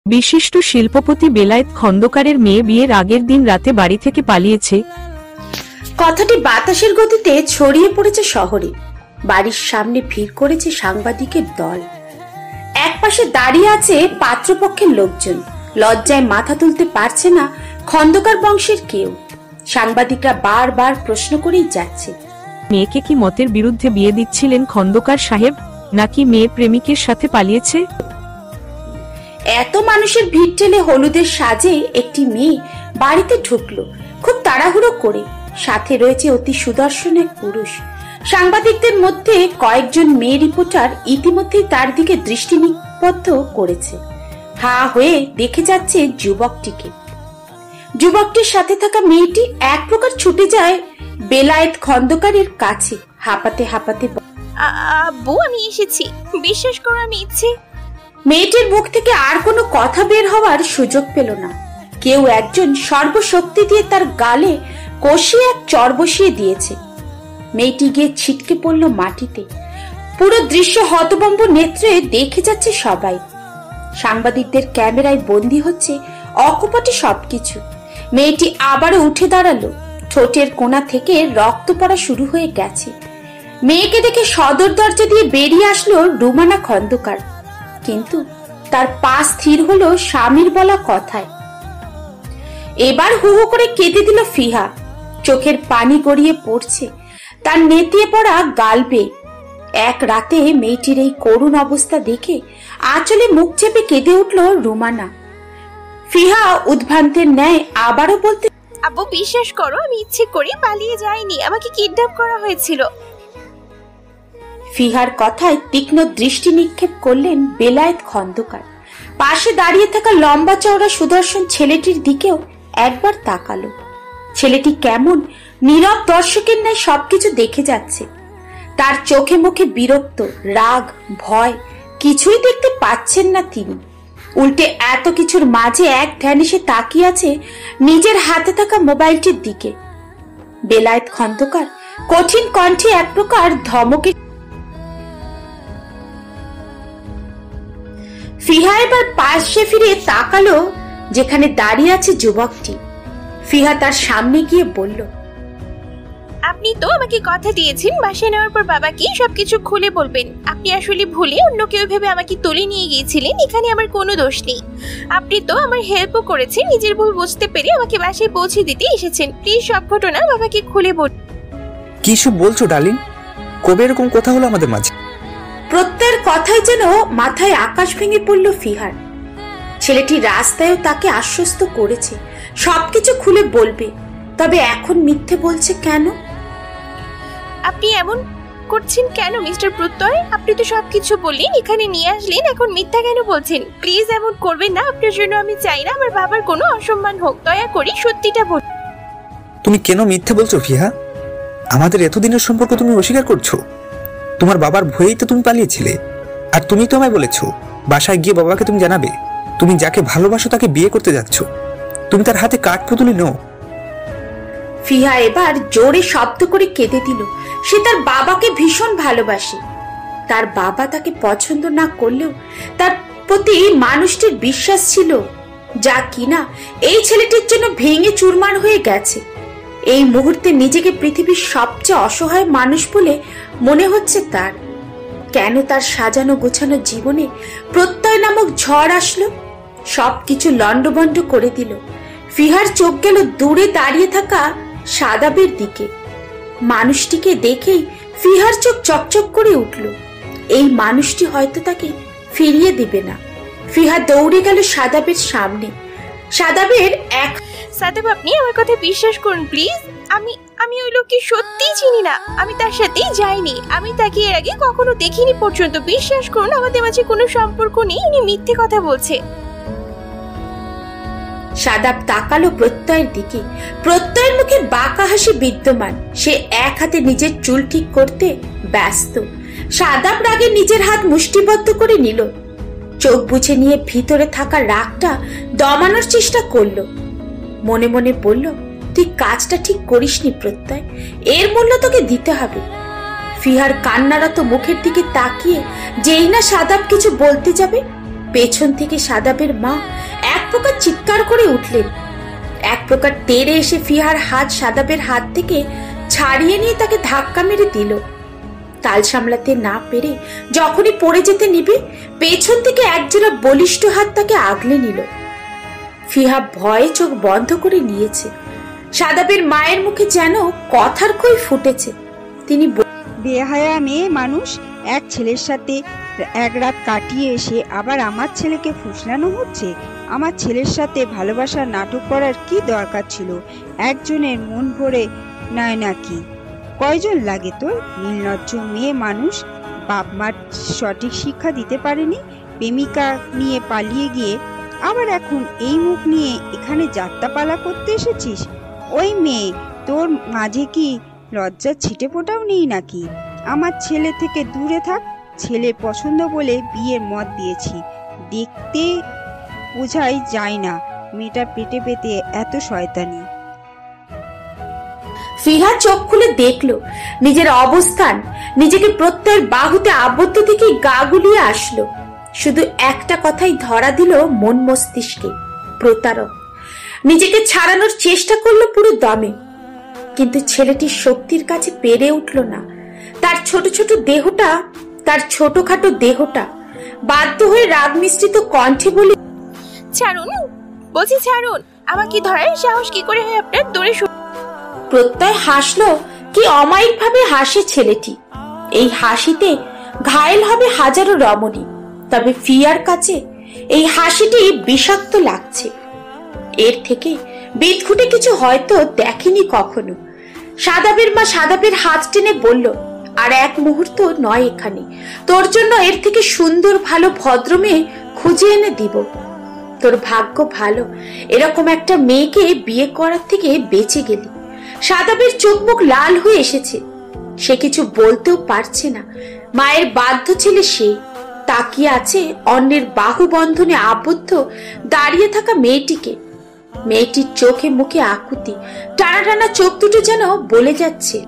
বিশিষ্ট শিল্পপতি বেলায়েত খন্দকারের মেয়ে বিয়ের আগের দিন রাতে বাড়ি থেকে পালিয়েছে। কথাটি বাতাসের গতিতে ছড়িয়ে পড়েছে শহরে। বাড়ির সামনে ভিড় করেছে সাংবাদিকের দল। একপাশে দাঁড়িয়ে আছে পাত্রপক্ষের লোকজন। লজ্জায় মাথা তুলতে পারছে না খন্দকার বংশের কেউ। সাংবাদিকরা বারবার প্রশ্ন করেই যাচ্ছে, মেয়েকে কি মতের বিরুদ্ধে বিয়ে দিচ্ছিলেন খন্দকার সাহেব, নাকি মেয়ে প্রেমিকের সাথে পালিয়েছে? এত মানুষের ভিড় ঠেলে হলুদের সাজে একটি মেয়ে বাড়িতে ঢুকলো খুব তাড়াহুড়ো করে। সাথে রয়েছে অতি সুদর্শন এক পুরুষ। সাংবাদিকদের মধ্যে কয়েকজন মেয়ে রিপোর্টার ইতিমধ্যেই তার দিকে দৃষ্টি নিবদ্ধ করেছে। হা হয়ে দেখে যাচ্ছে যুবকটিকে। যুবকটির সাথে থাকা মেয়েটি এক প্রকার ছুটে যায় বেলায়েত খন্দকারের কাছে। হাঁপাতে হাঁপাতে, আব্বু আমি এসেছি, বিশ্বাস করো আমি ইচ্ছে। মেয়েটির মুখ থেকে আর কোনো কথা বের হওয়ার সুযোগ পেল না। কেউ একজন সর্বশক্তি দিয়ে তার গালে কষিয়ে এক চর বসিয়ে দিয়েছে। মেয়েটি গিয়ে ছিটকে পড়ল মাটিতে। পুরো দৃশ্য হতভম্ব নেত্রে দেখে যাচ্ছে সবাই। সাংবাদিকদের ক্যামেরায় বন্দী হচ্ছে অকপটে সবকিছু। মেয়েটি আবারও উঠে দাঁড়ালো। ঠোঁটের কোণা থেকে রক্ত পড়া শুরু হয়ে গেছে। মেয়েকে দেখে সদর দরজা দিয়ে বেরিয়ে আসলো রুমানা খন্দকার, কিন্তু তার পা স্থির হলো স্বামীর বলা কথায়। এবার হু হু করে কেঁদে দিল ফিহা। চোখের পানি গড়িয়ে পড়ছে তার নেতিয়ে পড়া গাল বেয়ে। এক রাতে মেয়েটির এই করুণ অবস্থা দেখে আঁচলে মুখ চেপে কেঁদে উঠল রুমানা। ফিহা উদ্ভ্রান্তের ন্যায় আবারও বলতে, আব্বু বিশ্বাস করো আমি ইচ্ছে করে পালিয়ে যাইনি, আমাকে কিডন্যাপ করা হয়েছিল। ফিহার কথায় তীক্ষ্ণ দৃষ্টি নিক্ষেপ করলেন বেলায়েত খন্দকার। পাশে দাঁড়িয়ে থাকা লম্বা চওড়া সুদর্শন ছেলেটির দিকেও একবার তাকালো। ছেলেটি কেমন নীরব দর্শকের ন্যায় সবকিছু দেখে যাচ্ছে। তার চোখে মুখে বিরক্ত, রাগ, ভয় কিছুই দেখতে পাচ্ছেন না তিনি। উল্টে এত কিছুর মাঝে এক ধ্যানে সে তাকিয়ে আছে নিজের হাতে থাকা মোবাইলটির দিকে। বেলায়েত খন্দকার কঠিন কণ্ঠে এক প্রকার ধমকে। ফিহা এবার পাশে ফিরে তাকালো যেখানে দাঁড়িয়ে আছে যুবকটি। ফিহা তার সামনে গিয়ে বলল, আপনি তো আমাকে কথা দিয়েছেন বাসায় নেওয়ার পর বাবাকে সবকিছু খুলে বলবেন। আপনি আসলে ভুলে অন্য কেউ ভেবে আমাকে তুলে নিয়ে গিয়েছিলেন, এখানে আমার কোনো দোষ নেই। আপনি তো আমার হেল্পও করেছেন, নিজের ভুল বুঝতে পেরে আমাকে বাসায় পৌঁছে দিতে এসেছেন। প্লিজ সব ঘটনা বাবাকে খুলে বল। কি সব বলছো ডার্লিং? কবে এরকম কথা হলো আমাদের মাঝে? প্রত্যেকের কথাই যেন মাথায় আকাশ ভেঙে পড়ল ফিহার। ছেলেটি রাস্তায়ও তাকে আশ্বস্ত করেছে সবকিছু খুলে বলবে, তবে এখন মিথ্যে বলছে কেন? আপনি এমন করছেন কেন মিস্টার প্রত্যয়? আপনি তো সবকিছু বললেন, এখানে নিয়ে আসলেন, এখন মিথ্যা কেন বলছেন? প্লিজ এমন করবেন না, আপনার জন্য আমি চাই না আমার বাবার কোনো অসম্মান হোক। দয়া করে সত্যিটা বল। তুমি কেন মিথ্যে বলছো ফিহা? আমাদের এতদিনের সম্পর্ক তুমি অস্বীকার করছো? তোমার বাবার ভয়েই তো তুমি পালিয়েছিলে। আর তুমি তো আমায় বলেছো বাসায় গিয়ে বাবাকে তুমি জানাবে তুমি যাকে ভালোবাসো তাকে বিয়ে করতে যাচ্ছ। তুমি তার হাতে কাঠপুতুলি নও। ফিহা এবার জোরে শব্দ করে কেঁদে দিল। সে তার বাবাকে ভীষণ ভালোবাসে। তার বাবা তাকে পছন্দ না করলেও তার প্রতি মানুষটির বিশ্বাস ছিল, যা কিনা এই ছেলেটির জন্য ভেঙে চুরমার হয়ে গেছে। এই মুহূর্তে নিজেকে পৃথিবীর সবচেয়ে অসহায় মানুষ বলে মনে হচ্ছে তার। কেন তার সাজানো গোছানো জীবনে প্রত্যয় নামক ঝড় আসলো, সবকিছু লন্ডভন্ড করে দিল। ফিহার চোখ গেল দূরে দাঁড়িয়ে থাকা সাদাবের দিকে। মানুষটিকে দেখেই ফিহার চোখ চকচক করে উঠল। এই মানুষটি হয়তো তাকে ফিরিয়ে দিবে না। ফিহা দৌড়ে গেল সাদাবের সামনে। সাদাবের সাদেব আপনি আমার কথা বিশ্বাস করুন প্লিজ। আমি ওই লোককে সত্যিই চিনি না, আমি তার সাথেই যাইনি, আমি তাকে এর আগে কখনো দেখিনি পর্যন্ত। বিশ্বাস করুন আমাদের মাঝে কোনো সম্পর্ক নেই, উনি মিথ্যে কথা বলছে। সাদাব তাকালো প্রত্যয়ের দিকে। প্রত্যয়ের মুখে বাঁকা হাসি বিদ্যমান। সে এক হাতে নিজের চুল ঠিক করতে ব্যস্ত। সাদাব রাগে নিজের হাত মুষ্টিবদ্ধ করে নিল। চোখ বুঝে নিয়ে ভিতরে থাকা রাগটা দমানোর চেষ্টা করলো। মনে মনে বলল, তুই কাজটা ঠিক করিসনি প্রত্যয়, এর মূল্য তোকে দিতে হবে। ফিহার কান্নারত মুখের দিকে তাকিয়ে যেই না সাদাব কিছু বলতে যাবে পেছন থেকে শাদাবের মা এক প্রকার চিৎকার করে উঠলেন। এক প্রকার তেড়ে এসে ফিহার হাত শাদাবের হাত থেকে ছাড়িয়ে নিয়ে তাকে ধাক্কা মেরে দিল। তাল সামলাতে না পেরে যখনই পড়ে যেতে নিবে, পেছন থেকে একজোড়া বলিষ্ঠ হাত তাকে আগলে নিল। ফিহা ভয়ে চোখ বন্ধ করে নিয়েছে। শাদাবের মায়ের মুখে যেন কথার খই ফুটেছে। তিনি বেহায়া মেয়ে মানুষ, এক ছেলের সাথে এক রাত কাটিয়ে এসে আবার আমার ছেলেকে ফুসলানো হচ্ছে। আমার ছেলের সাথে ভালোবাসার নাটক করার কি দরকার ছিল? একজনের মন ভরে নেয় নাকি? কয়জন লাগে তোর? নির্লজ্জ মেয়ে মানুষ, বাপ মার সঠিক শিক্ষা দিতে পারেনি, প্রেমিকা নিয়ে পালিয়ে গিয়ে আবার এখন এই মুখ নিয়ে এখানে যাত্রাপালা করতে এসেছিস? ওই মেয়ে, তোর মাঝে কি লজ্জার ছিটে ফোটাও নেই নাকি? আমার ছেলে থেকে দূরে থাক। ছেলে পছন্দ বলে বিয়ের মত দিয়েছি। দেখতে বোঝাই যায় না মেয়েটা পেটে পেতে এত শয়তানি। ফিহা চোখ খুলে দেখলো নিজের অবস্থান। নিজেকে প্রত্যয়ের বাহুতে আবদ্ধ থেকেই গা গুলিয়ে আসলো। শুধু একটা কথাই ধরা দিল মন মস্তিষ্কে, প্রতারক। নিজেকে ছাড়ানোর চেষ্টা করলো পুরো দমে, কিন্তু ছেলেটির শক্তির কাছে পেরে উঠল না। তার ছোটখাটো দেহটা বাধ্য হয়ে রাগ মিশ্রিত কণ্ঠে বলে, ছাড়ুন বলছি, ছাড়ুন আমাকে। ধরার সাহস কি করে হয় আপনার? দূরে প্রত্যয় হাসলো। কি অমায়িক ভাবে হাসে ছেলেটি। এই হাসিতে ঘায়েল হবে হাজারো রমণী, তবে ফিয়ার কাছে এই হাসিটি বিষাক্ত লাগছে। এর থেকে বিদঘুটে কিছু হয়তো দেখেনি কখনো। শাদাবের মা শাদাবের হাত টেনে বলল, আর এক মুহূর্ত নয় এখানে। তোর জন্য এর থেকে সুন্দর ভালো ভদ্র মেয়ে খুঁজে এনে দিব। তোর ভাগ্য ভালো এরকম একটা মেয়েকে বিয়ে করার থেকে বেঁচে গেলি। শাদাবের চোখ মুখ লাল হয়ে এসেছে। সে কিছু বলতেও পারছে না। মায়ের বাধ্য ছেলে সে তাকিয়ে আছে অন্যের বাহু বন্ধনে আবদ্ধ দাঁড়িয়ে থাকা মেয়েটিকে। মেয়েটির চোখে মুখে আকুতি, টানা টানা চোখ দুটো যেন বলে যাচ্ছে,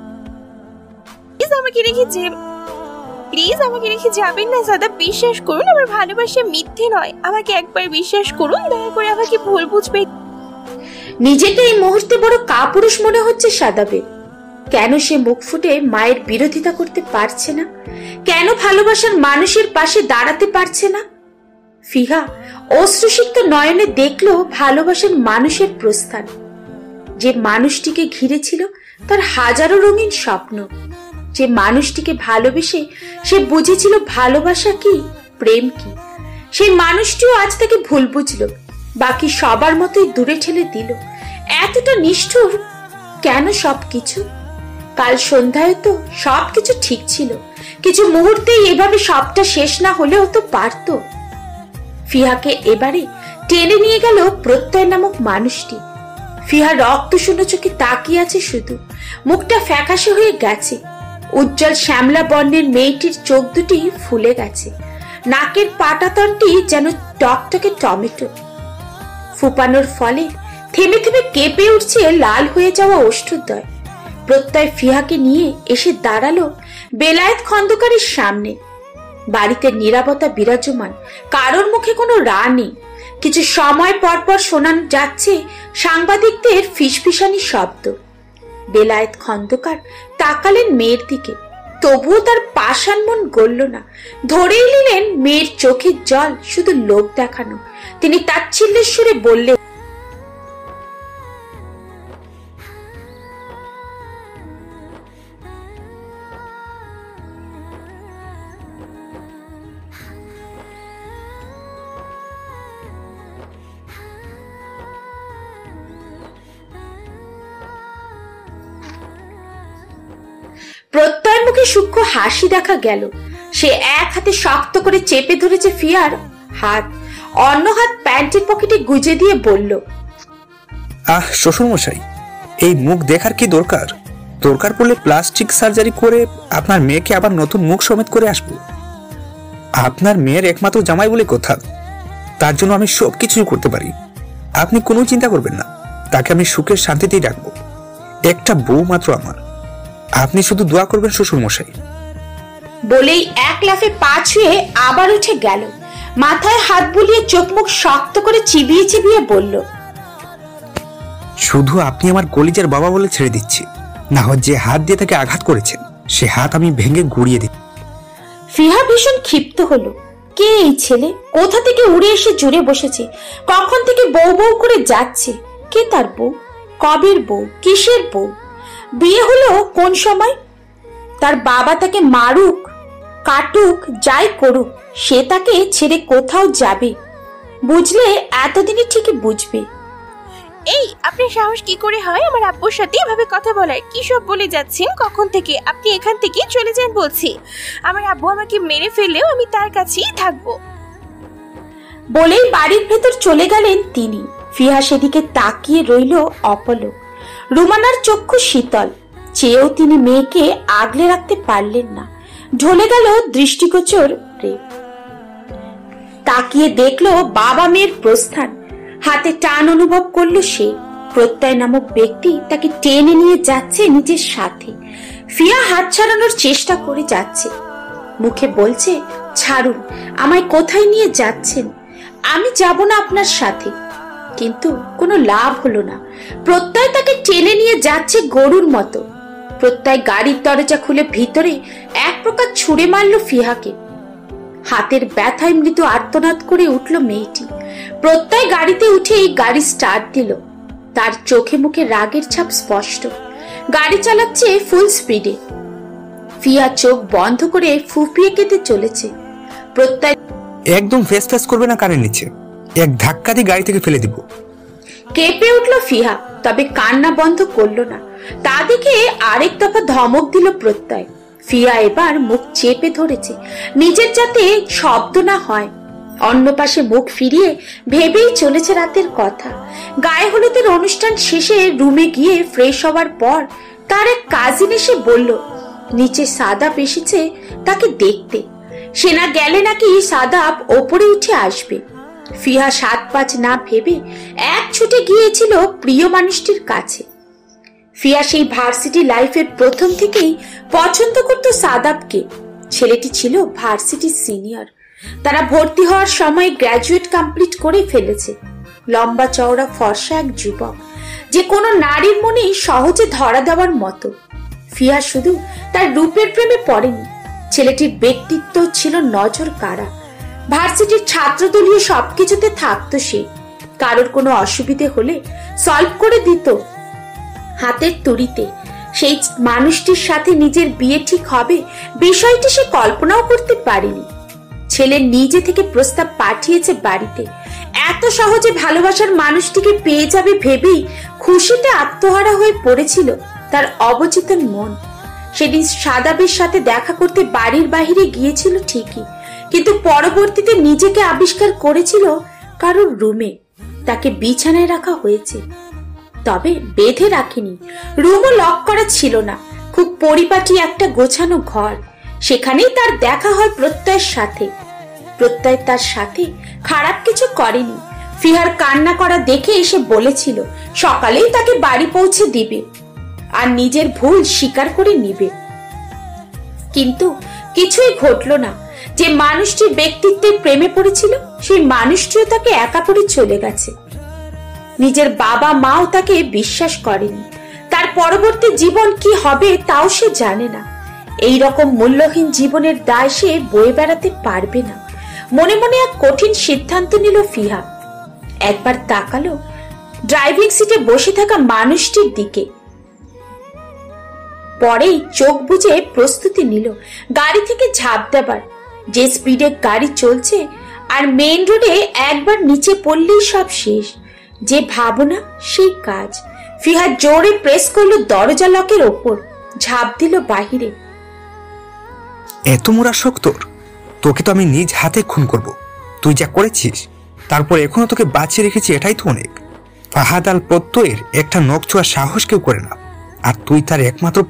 প্লিজ আমাকে রেখে যাবেন না শাদাব। বিশ্বাস করুন, আমার ভালোবাসা মিথ্যে নয়। আমাকে একবার বিশ্বাস করুন, দয়া করে আমাকে ভুল বুঝবে। নিজেকে এই মুহূর্তে বড় কাপুরুষ মনে হচ্ছে শাদাবের। কেন সে মুখ ফুটে মায়ের বিরোধিতা করতে পারছে না? কেন ভালোবাসার মানুষের পাশে দাঁড়াতে পারছে না? ফিহা অশ্রুসিক্ত নয়নে দেখলো ভালোবাসার মানুষের প্রস্থান। যে মানুষটিকে ঘিরে ছিল তার হাজারো রঙিন স্বপ্ন। যে মানুষটিকে ভালোবেসে সে বুঝেছিল ভালোবাসা কি, প্রেম কি, সেই মানুষটিও আজ তাকে ভুল বুঝলো, বাকি সবার মতোই দূরে ঠেলে দিল। এতটা নিষ্ঠুর কেন সবকিছু? কাল সন্ধ্যায় তো সবকিছু ঠিক ছিল। কিছু মুহূর্তেই এভাবে সবটা শেষ না হলেও তো পারত। ফিহাকে এবারে টেনে নিয়ে গেল প্রত্যয় নামক মানুষটি। ফিহা রক্ত শূন্য চোখে তাকিয়ে আছে শুধু। মুখটা ফ্যাকাশে হয়ে গেছে। উজ্জ্বল শ্যামলা বর্ণের মেয়েটির চোখ দুটি ফুলে গেছে। নাকের পাটাতনটি যেন টকটকে টমেটো। ফুপানোর ফলে থেমে থেমে কেঁপে উঠছে লাল হয়ে যাওয়া ওষ্ঠদ্বয়। প্রত্যয় ফিহাকে নিয়ে এসে দাঁড়ালো বেলায়েত খন্দকারের সামনে। বাড়িতে নীরবতা বিরাজমান, কারোর মুখে কোনো রা নেই। কিছু সময় পর পর শোনা যাচ্ছে সাংবাদিকদের ফিসফিসানি শব্দ। বেলায়েত খন্দকার তাকালেন মেয়ের দিকে, তবুও তার পাষাণ মন গলল না। ধরেই নিলেন মেয়ের চোখের জল শুধু লোক দেখানো। তিনি তাচ্ছিল্যের সুরে বললেন, প্রত্যয়ের মুখে সূক্ষ্ম হাসি দেখা গেল। সে এক হাতে শক্ত করে চেপে ধরেছে ফিয়ার হাত, অন্য হাত প্যান্টের পকেটে গুজে দিয়ে বলল, আহ শ্বশুর মশাই, এই মুখ দেখার কি দরকার? দরকার পড়লে প্লাস্টিক সার্জারি করে আপনার মেয়েকে আবার নতুন মুখ সমেত করে আসবো। আপনার মেয়ের একমাত্র জামাই বলে কথা, তার জন্য আমি সবকিছুই করতে পারি। আপনি কোনো চিন্তা করবেন না, তাকে আমি সুখের শান্তিতেই রাখবো। একটা বউ মাত্র আমার, আপনি শুধু দোয়া করবেন শ্বশুর মশাই। বলেই এক লাফে পা ছুঁয়ে আবার উঠে গেল। মাথায় হাত বুলিয়ে চোখ মুখ শক্ত করে চিবিয়ে চিবিয়ে বলল, শুধু আপনি আমার কলিজার বাবা বলে ছেড়ে দিচ্ছি, না হয় যে হাত দিয়ে তাকে আঘাত করেছেন সে হাত আমি ভেঙে গুড়িয়ে দিই। ফিহা ভীষণ ক্ষিপ্ত হলো। কে এই ছেলে? কোথা থেকে উড়ে এসে জুড়ে বসেছে? কখন থেকে বউ বউ করে যাচ্ছে? কে তার বউ? কবের বউ? কিসের বউ? বিয়ে হলো কোন সময়? তার বাবা তাকে মারুক কাটুক যাই করুক, সে তাকে ছেড়ে কোথাও যাবে। বুঝলে এতদিনে ঠিকই বুঝবে। এই আপনার সাহস কি করে হয় আমার আব্বুর সাথে এভাবে কথা বলার? কি সব বলে যাচ্ছেন কখন থেকে? আপনি এখান থেকে চলে যান বলছি। আমার আব্বু আমাকে মেরে ফেললেও আমি তার কাছেই থাকবো। বলেই বাড়ির ভেতর চলে গেলেন তিনি। ফিহা সেদিকে তাকিয়ে রইল অপলক। রুমানার চক্ষু শীতল, চেয়েও তিনি মেয়েকে আগলে রাখতে পারলেন না। ঢলে গেল দৃষ্টিগোচর প্রেম। তাকিয়ে দেখলো বাবা মেয়ের প্রস্থান। হাতে টান অনুভব করলো সে। প্রত্যয় নামক ব্যক্তি তাকে টেনে নিয়ে যাচ্ছে নিজের সাথে। ফিয়া হাত ছাড়ানোর চেষ্টা করে যাচ্ছে, মুখে বলছে, ছাড়ুন, আমায় কোথায় নিয়ে যাচ্ছেন? আমি যাব না আপনার সাথে। কিন্তু কোনো লাভ হলো না। প্রত্যয় তাকে টেনে নিয়ে যাচ্ছে গরুর মতো। প্রত্যয় গাড়ির দরজা খুলে ভিতরে এক প্রকার ছুঁড়ে মারল ফিহাকে। হাতের ব্যথায় মৃদু আর্তনাদ করে উঠল মেয়েটি। প্রত্যয় গাড়িতে উঠেই গাড়ি স্টার্ট দিল। তার চোখে মুখে রাগের ছাপ স্পষ্ট। গাড়ি চালাচ্ছে ফুল স্পিডে। ফিয়া চোখ বন্ধ করে ফুপিয়ে কেটে চলেছে। প্রত্যয় একদম ফেস ফেস করবে না কানের নিচে, এক ধাক্কা দিয়ে গাড়ি থেকে ফেলে দিব। কেঁপে উঠল ফিহা, তবে কান্না বন্ধ করলো না। তা দেখে আরেক দফা ধমক দিল প্রত্যয়। ফিয়া এবার মুখ চেপে ধরেছে, নিজের যাতে শব্দ না হয়। অন্য পাশে মুখ ফিরিয়ে ভেবেই চলেছে রাতের কথা। গায়ে হলুদের অনুষ্ঠান শেষে রুমে গিয়ে ফ্রেশ হওয়ার পর তার এক কাজিন এসে বলল, নিচে সাদাপ এসেছে তাকে দেখতে। সে না গেলে নাকি সাদাপ ওপরে উঠে আসবে। ফিহা ৭-৫ না ভেবে এক ছুটে গিয়েছিল প্রিয় মানুষটির কাছে। ফিয়া সেই ভার্সিটি লাইফের প্রথম থেকেই পছন্দ করত সাদাবকে। ছেলেটি ছিল ভার্সিটির সিনিয়র। তারা ভর্তি হওয়ার সময় গ্র্যাজুয়েট কমপ্লিট করে ফেলেছে। লম্বা চওড়া ফর্সা এক যুবক, যে কোনো নারীর মনেই সহজে ধরা দেওয়ার মতো। ফিয়া শুধু তার রূপের প্রেমে পড়েনি, ছেলেটির ব্যক্তিত্ব ছিল নজর কাড়া। ভার্সিটির ছাত্রদলীয় সবকিছুতে থাকতো সে। কারোর কোনো অসুবিধে হলে সলভ করে দিত হাতের তুড়িতে। সেই মানুষটির সাথে নিজের বিয়ে ঠিক হবে বিষয়টি সে কল্পনাও করতে পারেনি। ছেলে নিজে থেকে প্রস্তাব পাঠিয়েছে বাড়িতে। এত সহজে ভালোবাসার মানুষটিকে পেয়ে যাবে ভেবেই খুশিতে আত্মহারা হয়ে পড়েছিল তার অবচেতন মন। সেদিন সাদাবের সাথে দেখা করতে বাড়ির বাহিরে গিয়েছিল ঠিকই, কিন্তু পরবর্তীতে নিজেকে আবিষ্কার করেছিল কারোর রুমে। তাকে বিছানায় রাখা হয়েছে, তবে বেঁধে রাখেনি। রুমও লক করা ছিল না, খুব পরিপাটি একটা গোছানো ঘর। সেখানেই তার দেখা হয় প্রত্যয়ের সাথে। প্রত্যয় তার সাথে খারাপ কিছু করেনি। ফিহার কান্না করা দেখে এসে বলেছিল সকালেই তাকে বাড়ি পৌঁছে দিবে আর নিজের ভুল স্বীকার করে নিবে। কিন্তু কিছুই ঘটল না। যে মানুষটির ব্যক্তিত্বের প্রেমে পড়েছিল সেই মানুষটিও তাকে একা করে চলে গেছে। নিজের বাবা মাও তাকে বিশ্বাস করেনি। তার পরবর্তী জীবন কি হবে তাও সে জানে না। এই রকম মূল্যহীন জীবনের দায় সে বয়ে বেড়াতে পারবে না। মনে মনে এক কঠিন সিদ্ধান্ত নিল ফিহা। একবার তাকালো ড্রাইভিং সিটে বসে থাকা মানুষটির দিকে, পরেই চোখ বুজে প্রস্তুতি নিল গাড়ি থেকে ঝাঁপ দেবার। যে স্পিডে গাড়ি চলছে আর মেইন রোডে একবার নিচে পড়লেই সব শেষ। যে ভাবনা সেই কাজ। ফিহা জোরে প্রেস করলো দরজা লকের ওপর, ঝাঁপ দিল বাহিরে। এত মোরা শোক তোর? তোকে তো আমি নিজ হাতে খুন করব। তুই যা করেছিস, তারপর এখনো তোকে বাঁচিয়ে রেখেছি, এটাই তো অনেক। ফাহাদ আল প্রত্যয়ের একটা নখ ছোঁয়ার সাহস কেউ করে না, আর তুই তার একমাত্র।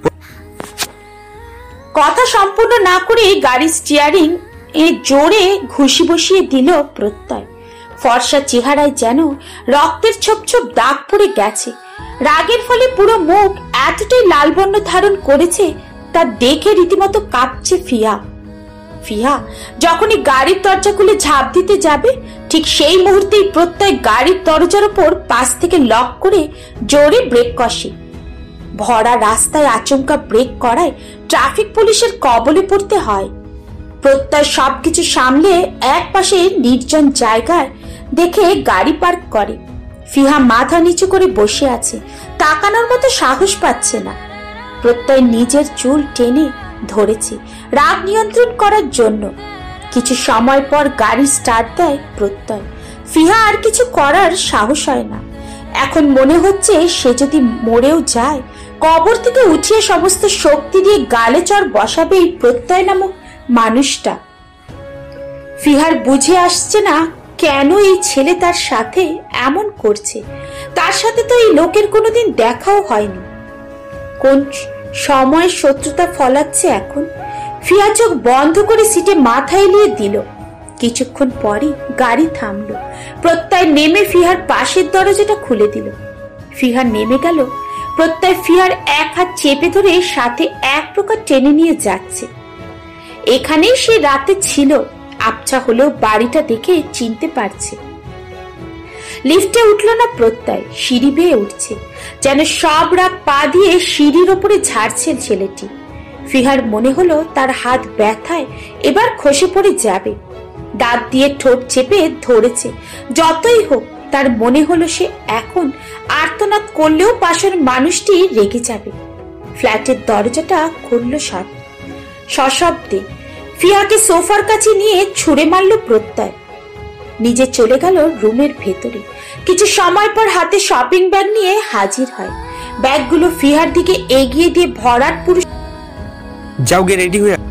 কথা সম্পূর্ণ না করে গাড়ি স্টিয়ারিং এ জোরে ঘুষি বসিয়ে দিল প্রত্যয়। ফর্সা চেহারায় যেন রক্তের ছোপ ছোপ দাগ পড়ে গেছে। রাগের ফলে পুরো মুখ এতটাই লাল বর্ণ ধারণ করেছে তা দেখে রীতিমতো কাঁপছে ফিয়া। ফিহা যখনই গাড়ির দরজা খুলে ঝাঁপ দিতে যাবে, ঠিক সেই মুহূর্তেই প্রত্যয় গাড়ির দরজার উপর পাশ থেকে লক করে জোরে ব্রেক কষে। ভরা রাস্তায় আচমকা ব্রেক করায় ট্রাফিক পুলিশের কবলে পড়তে হয়। প্রত্যয় সবকিছু সামলে এক পাশে নির্জন জায়গায় দেখে গাড়ি পার্ক করে। ফিহা মাথা নিচু করে বসে আছে, তাকানোর মতো সাহস পাচ্ছে না। প্রত্যয় নিজের চুল টেনে ধরেছে রাগ নিয়ন্ত্রণ করার জন্য। কিছু সময় পর গাড়ি স্টার্ট দেয় প্রত্যয়। ফিহা আর কিছু করার সাহস হয় না। এখন মনে হচ্ছে সে যদি মরেও যায়, কবর থেকে উঠিয়ে সমস্ত শক্তি দিয়ে গালে চড় বসাবে এই প্রত্যয় নামক মানুষটা। ফিহার বুঝে আসছে না কেন এই ছেলে তার সাথে এমন করছে। তার সাথে তো এই লোকের কোনোদিন দেখাও হয়নি। কোন সময় শত্রুতা ফলাচ্ছে এখন। ফিহা চোখ বন্ধ করে সিটে মাথা এলিয়ে দিল। কিছুক্ষণ পরই গাড়ি থামলো। প্রত্যয় নেমে ফিহার পাশের দরজাটা খুলে দিল। ফিহা নেমে গেল। প্রত্যয় ফিহার এক হাত চেপে ধরে সাথে এক প্রকার টেনে নিয়ে যাচ্ছে। এখানেই সে রাতে ছিল। আবছা হলেও বাড়িটা দেখে চিনতে পারছে। লিফটে উঠল না প্রত্যয়, সিঁড়ি বেয়ে উঠছে। যেন সব রাগ পা দিয়ে সিঁড়ির ওপরে ঝাড়ছে ছেলেটি। ফিহার মনে হলো তার হাত ব্যথায় এবার খসে পড়ে যাবে। দাঁত দিয়ে ঠোঁট চেপে ধরেছে। যতই হোক, তার মনে হলো সে এখন আর্তনাদ করলেও পাশের মানুষটি রেগে যাবে। ফ্ল্যাটের দরজাটা খুলল সশব্দে। ফিহাকে সোফার কাছে নিয়ে ছুঁড়ে মারল প্রত্যয়। নিজে চলে গেল রুমের ভেতরে। কিছু সময় পর হাতে শপিং ব্যাগ নিয়ে হাজির হয়। ব্যাগগুলো ফিহার দিকে এগিয়ে দিয়ে ভরাট পুরুষ। যাও গে রেডি হয়ে।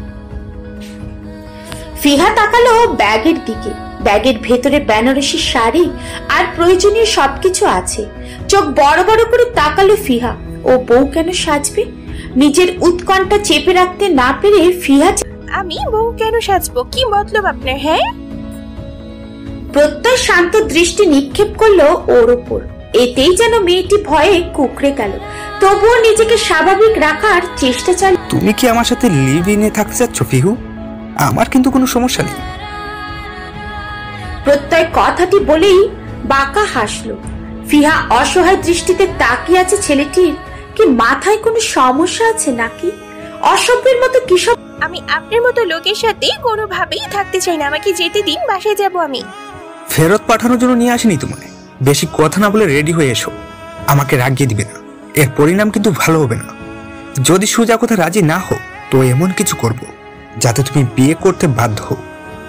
ফিহা তাকালো ব্যাগের দিকে। ব্যাগের ভেতরে বেনারসি শাড়ি আর প্রয়োজনীয় সবকিছু আছে। চোখ বড় বড় করে তাকালো ফিহা। ও বউ কেন সাজবে? নিজের উৎকণ্ঠা চেপে রাখতে না পেরে ফিহা, আমি বউ কেন সাজবো? কি মতলব আপনার? হ্যাঁ, প্রত্যয় শান্ত দৃষ্টি নিক্ষেপ করলো ওর ওপর। এতেই যেন মেয়েটি ভয়ে কুকড়ে গেল। তবুও নিজেকে স্বাভাবিক রাখার চেষ্টা চালিয়ে। তুমি কি আমার সাথে লিভ ইনে থাকতে চাচ্ছ ফিহু? আমার কিন্তু কোনো সমস্যা নেই। প্রত্যয় কথাটি বলেই বাঁকা হাসলো। ফিহা অসহায় দৃষ্টিতে তাকিয়ে আছে ছেলেটির। কি মাথায় কোনো সমস্যা আছে নাকি? অসভ্যের মতো কিসব। আমি আপনার মতো লোকের সাথে কোনোভাবেই থাকতে চাই না। আমাকে যেতে দিন, বাসায় যাব আমি। ফেরত পাঠানোর জন্য নিয়ে আসিনি তোমায়। বেশি কথা না বলে রেডি হয়ে এসো। আমাকে রাগিয়ে দিবে না, এর পরিণাম কিন্তু ভালো হবে না। যদি সোজা কথা রাজি না হও তো এমন কিছু করব যাতে তুমি বিয়ে করতে বাধ্য হও।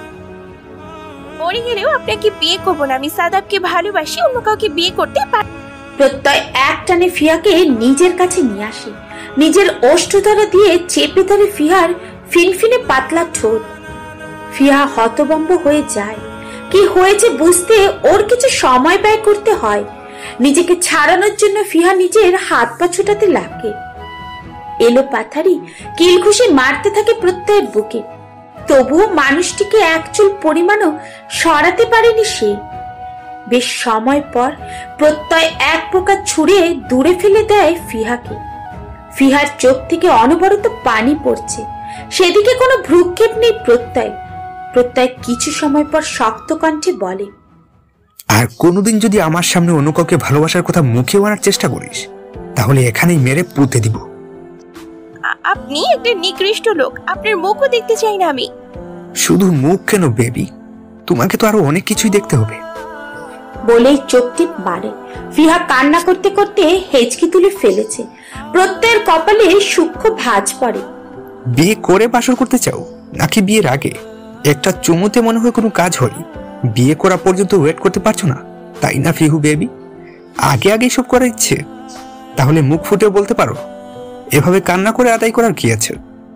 মরে গেলেও আপনাকে বিয়ে করবো না। আমি সাদাবকে ভালোবাসি, অন্য কাউকে বিয়ে করতে পারি। প্রত্যয় এক টানে ফিহাকে নিজের কাছে নিয়ে আসে। নিজের ওষ্ঠধরা দিয়ে চেপে ধরে ফিহার ফিনফিনে পাতলা ঠোঁট। ফিহা হতভম্ব হয়ে যায়। কি হয়েছে বুঝতে ওর কিছু সময় ব্যয় করতে হয়। নিজেকে ছাড়ানোর জন্য ফিহা নিজের হাত পা ছুটাতে লাগে। এলো পাথারি কিল ঘুষি মারতে থাকে প্রত্যয়ের বুকে। তবুও মানুষটিকে এক চুল পরিমাণও সরাতে পারেনি সে। বেশ সময় পর প্রত্যয় এক প্রকার ছুঁড়ে দূরে ফেলে দেয় ফিহাকে। ফিহার চোখ থেকে অনবরত পানি পড়ছে। সেদিকে কোনো ভ্রুক্ষেপ নেই প্রত্যয়। প্রত্যয় কিছু সময় পর শক্ত কণ্ঠে বলে, আর কোনোদিন যদি আমার সামনে অন্য কাউকে ভালোবাসার কথা মুখে আনার চেষ্টা করিস তাহলে এখানেই মেরে পুঁতে দিব। আপনি একটা নিকৃষ্ট লোক। আপনার মুখও দেখতে চাই না আমি। শুধু মুখ কেন বেবি, তোমাকে তো আরো অনেক কিছুই দেখতে হবে। বলেই চোখ টিপ মারে। ফিহা কান্না করতে করতে হেঁচকি তুলে ফেলেছে। প্রত্যয়ের কপালে সূক্ষ্ম ভাঁজ পড়ে। বিয়ে করে বাসর করতে চাও নাকি বিয়ের আগে? একটা চুমুতে মনে হয় কোনো কাজ হয়। বিয়ে করা পর্যন্ত ওয়েট করতে পারছো না, তাই না ফিহু বেবি? আগে আগে সব করার ইচ্ছে? তাহলে মুখ ফুটে বলতে পারো। এভাবে কান্না করে আদায় করার কি আছে?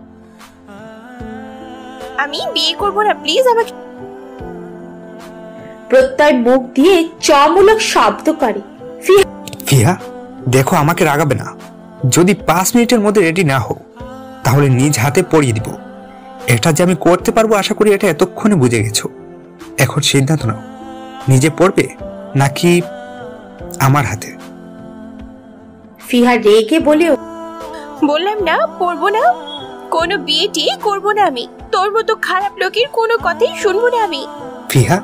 আমি বিয়ে করবো না, প্লিজ আমাকে। প্রত্যয় মুখ দিয়ে চমূলক শব্দ করে। ফিহা দেখো, আমাকে রাগাবে না। যদি 5 মিনিটের মধ্যে রেডি না হও তাহলে নিজ হাতে পরিয়ে দিব। এটা যে আমি করতে পারবো আশা করি এটা এতক্ষণে বুঝে গেছো। এখন সিদ্ধান্ত নাও, নিজে পড়বে নাকি আমার হাতে? ফিহা রেগে বলে, বললাম না পড়বো না, কোনো বিয়েটি করবো না আমি। তোর মতো খারাপ লোকের কোনো কথাই শুনবো না আমি। ফিহা,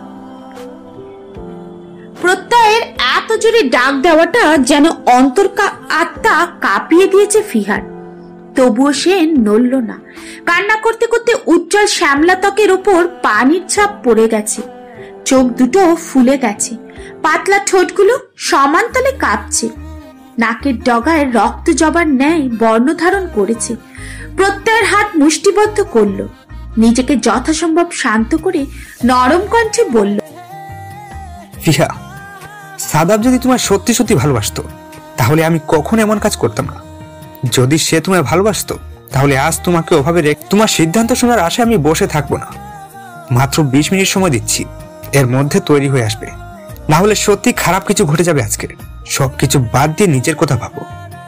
প্রত্যয়ের এত জোরে ডাক দেওয়াটা যেন আত্মা কাঁপিয়ে দিয়েছে ফিহার। তবুও সে নড়ল না। কান্না করতে করতে উজ্জ্বল শ্যামলা ত্বকের ওপর পানির ছাপ পড়ে গেছে, চোখ দুটো ফুলে গেছে, পাতলা ঠোঁটগুলো সমান তালে কাঁপছে, নাকের ডগায় রক্ত জবার ন্যায় বর্ণ ধারণ করেছে। প্রত্যয়ের হাত মুষ্টিবদ্ধ করল, নিজেকে যথাসম্ভব শান্ত করে নরম কণ্ঠে বলল, ফিহা, সাদাব যদি তোমায় সত্যি সত্যি ভালোবাসতো তাহলে আমি কখন এমন কাজ করতাম না। যদি সে তোমায় ভালোবাসতো তাহলে আজ তোমাকে ওভাবে তোমার সিদ্ধান্ত শোনার আশায় আমি বসে থাকবো না। মাত্র 20 মিনিট সময় দিচ্ছি, এর মধ্যে তৈরি হয়ে আসবে, না হলে সত্যি খারাপ কিছু ঘটে যাবে আজকে। সবকিছু বাদ দিয়ে নিজের কথা ভাবো।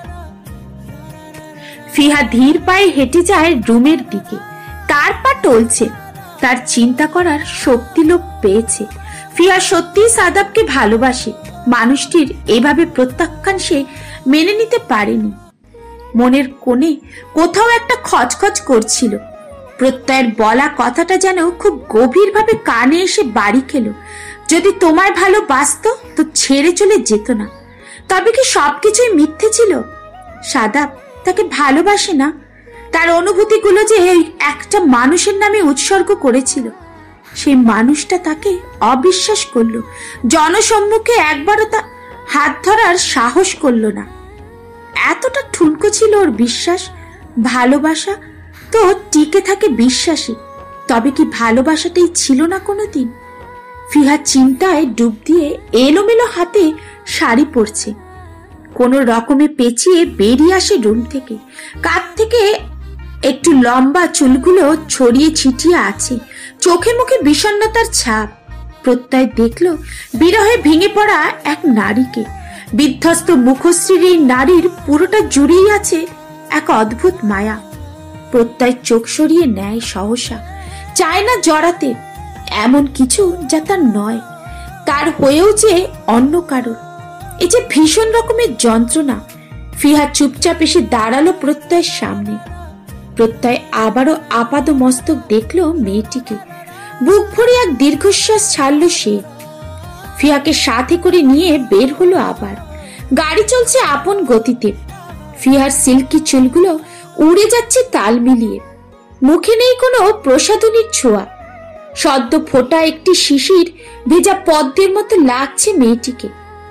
ফিহা ধীর পায়ে হেঁটে যায় রুমের দিকে। তার পা টলছে, তার চিন্তা করার শক্তি লোপ পেয়েছে। ফিহা সত্যি সাদাবকে ভালোবাসে। মানুষটির এভাবে প্রত্যাখ্যান সে মেনে নিতে পারেনি। মনের কোণে কোথাও একটা খচখচ করছিল। প্রত্যয়ের বলা কথাটা যেন খুব গভীরভাবে কানে এসে বাড়ি খেল। যদি তোমায় ভালোবাসতো তো ছেড়ে চলে যেত না। তবে কি সবকিছুই মিথ্যে ছিল? সাদাব তাকে ভালোবাসে না? তার অনুভূতিগুলো যে একটা মানুষের নামে উৎসর্গ করেছিল, সেই মানুষটা তাকে অবিশ্বাস করলো। জনসম্মুখে একবারও তা হাত ধরার সাহস করলো না। এতটা ঠুনকো ছিল ওর বিশ্বাস। ভালোবাসা তো টিকে থাকে বিশ্বাসী, তবে কি ভালোবাসাটাই ছিল না কোনোদিন? ফিহা চিন্তায় ডুব দিয়ে এলোমেলো হাতে শাড়ি পরছে। কোনো রকমে পেঁচিয়ে বেরিয়ে আসে রুম থেকে। কাঁধ থেকে একটু লম্বা চুলগুলো ছড়িয়ে ছিটিয়ে আছে, চোখে মুখে বিষণ্ণতার ছাপ। প্রত্যয় দেখল বিরহে ভেঙে পড়া এক নারীকে। বিধ্বস্ত মুখশ্রীর এই নারীর পুরোটা জুড়েই আছে এক অদ্ভুত মায়া। প্রত্যয় চোখ সরিয়ে নেয় সহসা, চায় না জড়াতে এমন কিছু যা তার নয়, তার হয়েও যে অন্য কারোর। এই যে ভীষণ রকমের যন্ত্রণা। ফিহা চুপচাপ এসে দাঁড়ালো প্রত্যয়ের সামনে। প্রত্যয় আবারও আপাদ মস্তক দেখলো মেয়েটিকে। বুক ভরে এক দীর্ঘশ্বাস ছাড়লো সে। ফিহাকে সাথে করে নিয়ে বের হলো আবার। গাড়ি চলছে আপন গতিতে। ফিহার সিল্কি চুলগুলো উড়ে যাচ্ছে তাল মিলিয়ে। মুখে নেই কোনো প্রসাধনীর ছোঁয়া। সদ্য ফোটা একটি শিশির ভেজা পদ্মের মতো লাগছে মেয়েটিকে।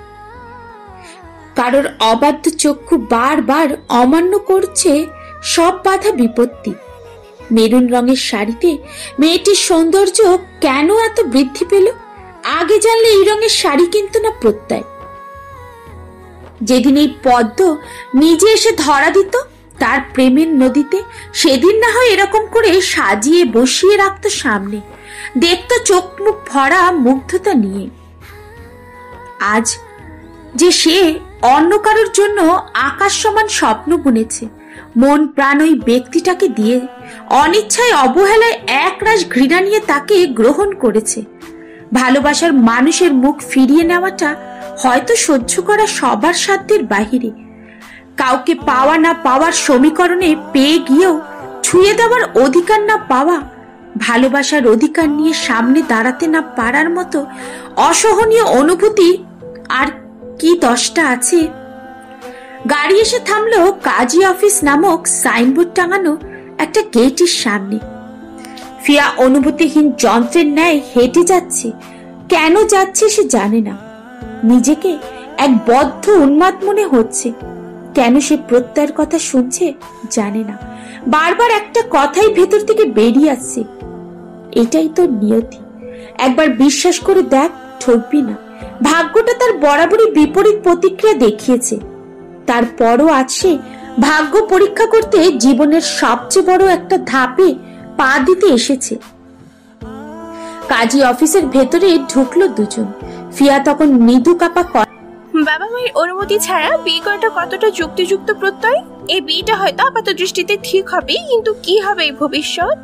কারোর অবাধ্য চক্ষু বারবার অমান্য করছে সব বাধা বিপত্তি। মেরুন রঙের শাড়িতে মেয়েটির সৌন্দর্য কেন এত বৃদ্ধি পেল? আগে জানলে এই রঙের শাড়ি কিনত না প্রত্যয়। যেদিন এই পদ্ম নিজে এসে ধরা দিত তার প্রেমের নদীতে, সেদিন না হয় এরকম করে সাজিয়ে বসিয়ে রাখতো সামনে, দেখতো চোখ মুখ ভরা মুগ্ধতা নিয়ে। আজ যে সে অন্য কারোর জন্য আকাশ সমান স্বপ্ন বুনেছে, মন প্রাণ ওই ব্যক্তিটাকে দিয়ে অনিচ্ছায় অবহেলায় একরাশ ঘৃণা নিয়ে তাকে গ্রহণ করেছে। ভালোবাসার মানুষের মুখ ফিরিয়ে নেওয়াটা হয়তো সহ্য করা সবার সাধ্যের বাহিরে। কাউকে পাওয়া না পাওয়ার সমীকরণে পেয়ে গিয়েও ছুঁয়ে দেওয়ার অধিকার না পাওয়া, ভালোবাসার অধিকার নিয়ে সামনে দাঁড়াতে না পারার মতো অসহনীয় অনুভূতি আর কি 10টা আছে? গাড়ি এসে থামলো কাজী অফিস নামক সাইনবোর্ড টাঙানো একটা গেটের সামনে। ফিয়া অনুভূতিহীন যন্ত্রের ন্যায় হেঁটে যাচ্ছে। কেন যাচ্ছে সে জানে না। নিজেকে এক বদ্ধ উন্মাদ মনে হচ্ছে। কেন সে প্রত্যয়ের কথা শুনছে জানে না। বারবার একটা কথাই ভেতর থেকে বেরিয়ে আসছে, এটাই তো নিয়তি। একবার বিশ্বাস করে দেখ, ঠকবি না। ভাগ্যটা তার বরাবরই বিপরীত প্রতিক্রিয়া দেখিয়েছে। তারপরও আজ সে ভাগ্য পরীক্ষা করতে জীবনের সবচেয়ে বড় একটা ধাপে পা দিতে এসেছে। কাজী অফিসের ভেতরে ঢুকলো দুজন। ফিয়া তখন মৃদু কাপা বাবা মায়ের অনুমতি ছাড়া বিয়ে করাটা কতটা যুক্তিযুক্ত প্রত্যয়? এই বিয়েটা হয়তো আপাত দৃষ্টিতে ঠিক হবে, কিন্তু কি হবে এই ভবিষ্যৎ?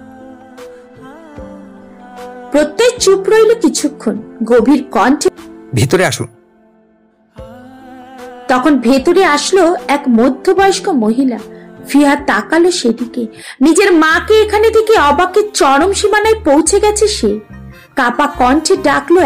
প্রত্যয় চুপ রইল কিছুক্ষণ, গভীর কণ্ঠে, ভিতরে আসুন। তখন ভেতরে আসলো এক মধ্যবয়স্ক মহিলা। ফিহা তাকালো সেদিকে। নিজের মাকে এখানে থেকে অবাকের চরম সীমানায় পৌঁছে গেছে সে। কাপা কণ্ঠে ডাকলো।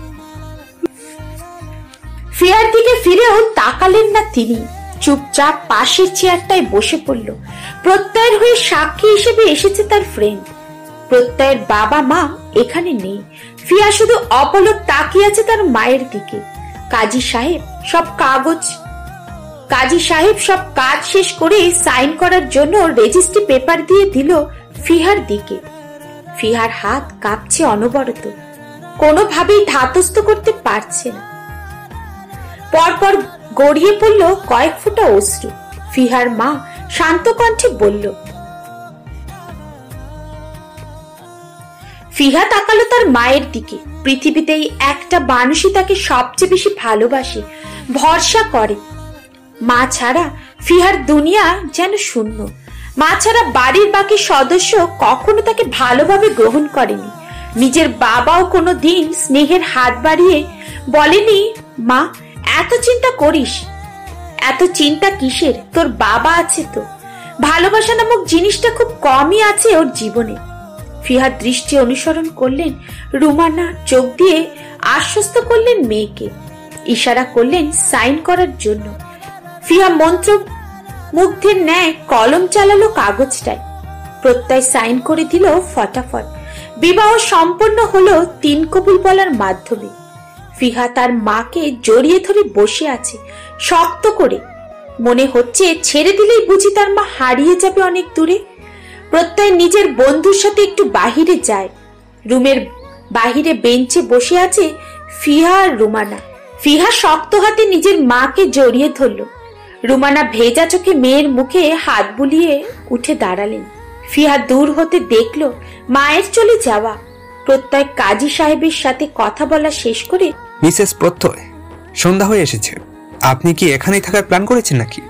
ফিহার দিকে ফিরেও তাকালেন না তিনি। চুপচাপ পাশের চেয়ারটায় বসে পড়ল। প্রত্যয়ের হয়ে সাক্ষী হিসেবে এসেছে তার ফ্রেন্ড। প্রত্যয়ের বাবা মা এখানে নেই। ফিয়া শুধু অপলক তাকিয়ে আছে তার মায়ের দিকে। কাজী সাহেব সব কাজ শেষ করে সাইন করার জন্য রেজিস্ট্রি পেপার দিয়ে দিল ফিহার দিকে। ফিহার হাত কাঁপছে অনবরত, কোনোভাবেই ধাতস্থ করতে পারছে না। পরপর গড়িয়ে পড়ল কয়েক ফোঁটা অশ্রু। ফিহার মা শান্ত কণ্ঠে বলল। ফিহা তাকালো তার মায়ের দিকে। পৃথিবীতেই একটা মানুষই তাকে সবচেয়ে বেশি ভালোবাসে, ভরসা করে। মা ছাড়া ফিহার দুনিয়া যেন শূন্য। মা ছাড়া বাড়ির বাকি সদস্য কখনো তাকে ভালোভাবে গ্রহণ করেনি। নিজের বাবাও কোনো দিন স্নেহের হাত বাড়িয়ে বলেনি, মা এত চিন্তা করিস, এত চিন্তা কিসের, তোর বাবা আছে তো। ভালোবাসা নামক জিনিসটা খুব কমই আছে ওর জীবনে। ফিহার দৃষ্টি অনুসরণ করলেন রুমানা, চোখ দিয়ে আশ্বস্ত করলেন মেয়েকে, ইশারা করলেন সাইন করার জন্য। ফিহা মন্ত্র মুগ্ধের ন্যায় কলম চালালো কাগজটায়। প্রত্যয় সাইন করে দিল ফটাফট। বিবাহ সম্পন্ন হলো 3 কবুল বলার মাধ্যমে। ফিহা তার মাকে জড়িয়ে ধরে বসে আছে শক্ত করে। মনে হচ্ছে ছেড়ে দিলেই বুঝি তার মা হারিয়ে যাবে অনেক দূরে। প্রত্যয় নিজের বন্ধুর সাথে একটু বাহিরে যায়। রুমের বাহিরে বেঞ্চে বসে আছে ফিহা আর রুমানা। ফিহা শক্ত হাতে নিজের মাকে জড়িয়ে ধরল। রুমানা ভেজা চোখে মেয়ের মুখে হাত বুলিয়ে উঠে দাঁড়ালেন। ফিহা দূর হতে দেখল মায়ের চলে যাওয়া। প্রত্যয় কাজী সাহেবের সাথে কথা বলা শেষ করে, মিসেস প্রত্যয়, সন্ধ্যা হয়ে এসেছে, আপনি কি এখানেই থাকার প্ল্যান করেছেন নাকি?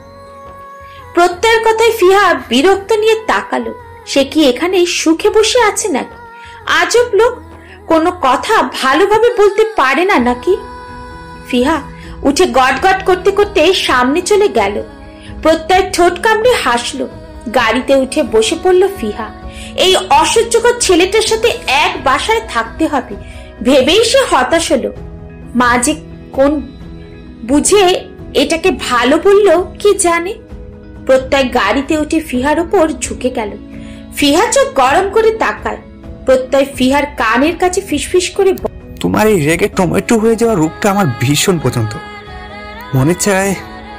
প্রত্যয়ের কথায় ফিহা বিরক্ত নিয়ে তাকালো। সে কি এখানে সুখে বসে আছে নাকি? আজব লোক, কোনো কথা ভালোভাবে বলতে পারে না নাকি? ফিহা উঠে গটগট করতে করতে সামনে চলে গেল। প্রত্যয় ঠোঁট কামড়ে হাসলো। গাড়িতে উঠে বসে পড়ল ফিহা। এই অসহ্যকর ছেলেটার সাথে এক বাসায় থাকতে হবে ভেবেই সে হতাশ হলো। মা যে কোন বুঝে এটাকে ভালো বললো কি জানে। প্রত্যয় গাড়িতে উঠে ফিহার উপর ঝুঁকে গেল। ফিহা চোখ গরম করে তাকায়। প্রত্যয় ফিহার কানের কাছে ফিসফিস করে, তোমার এই রেগে টমেটো হয়ে যাওয়া রূপটা আমার ভীষণ পছন্দ, মনে চায়।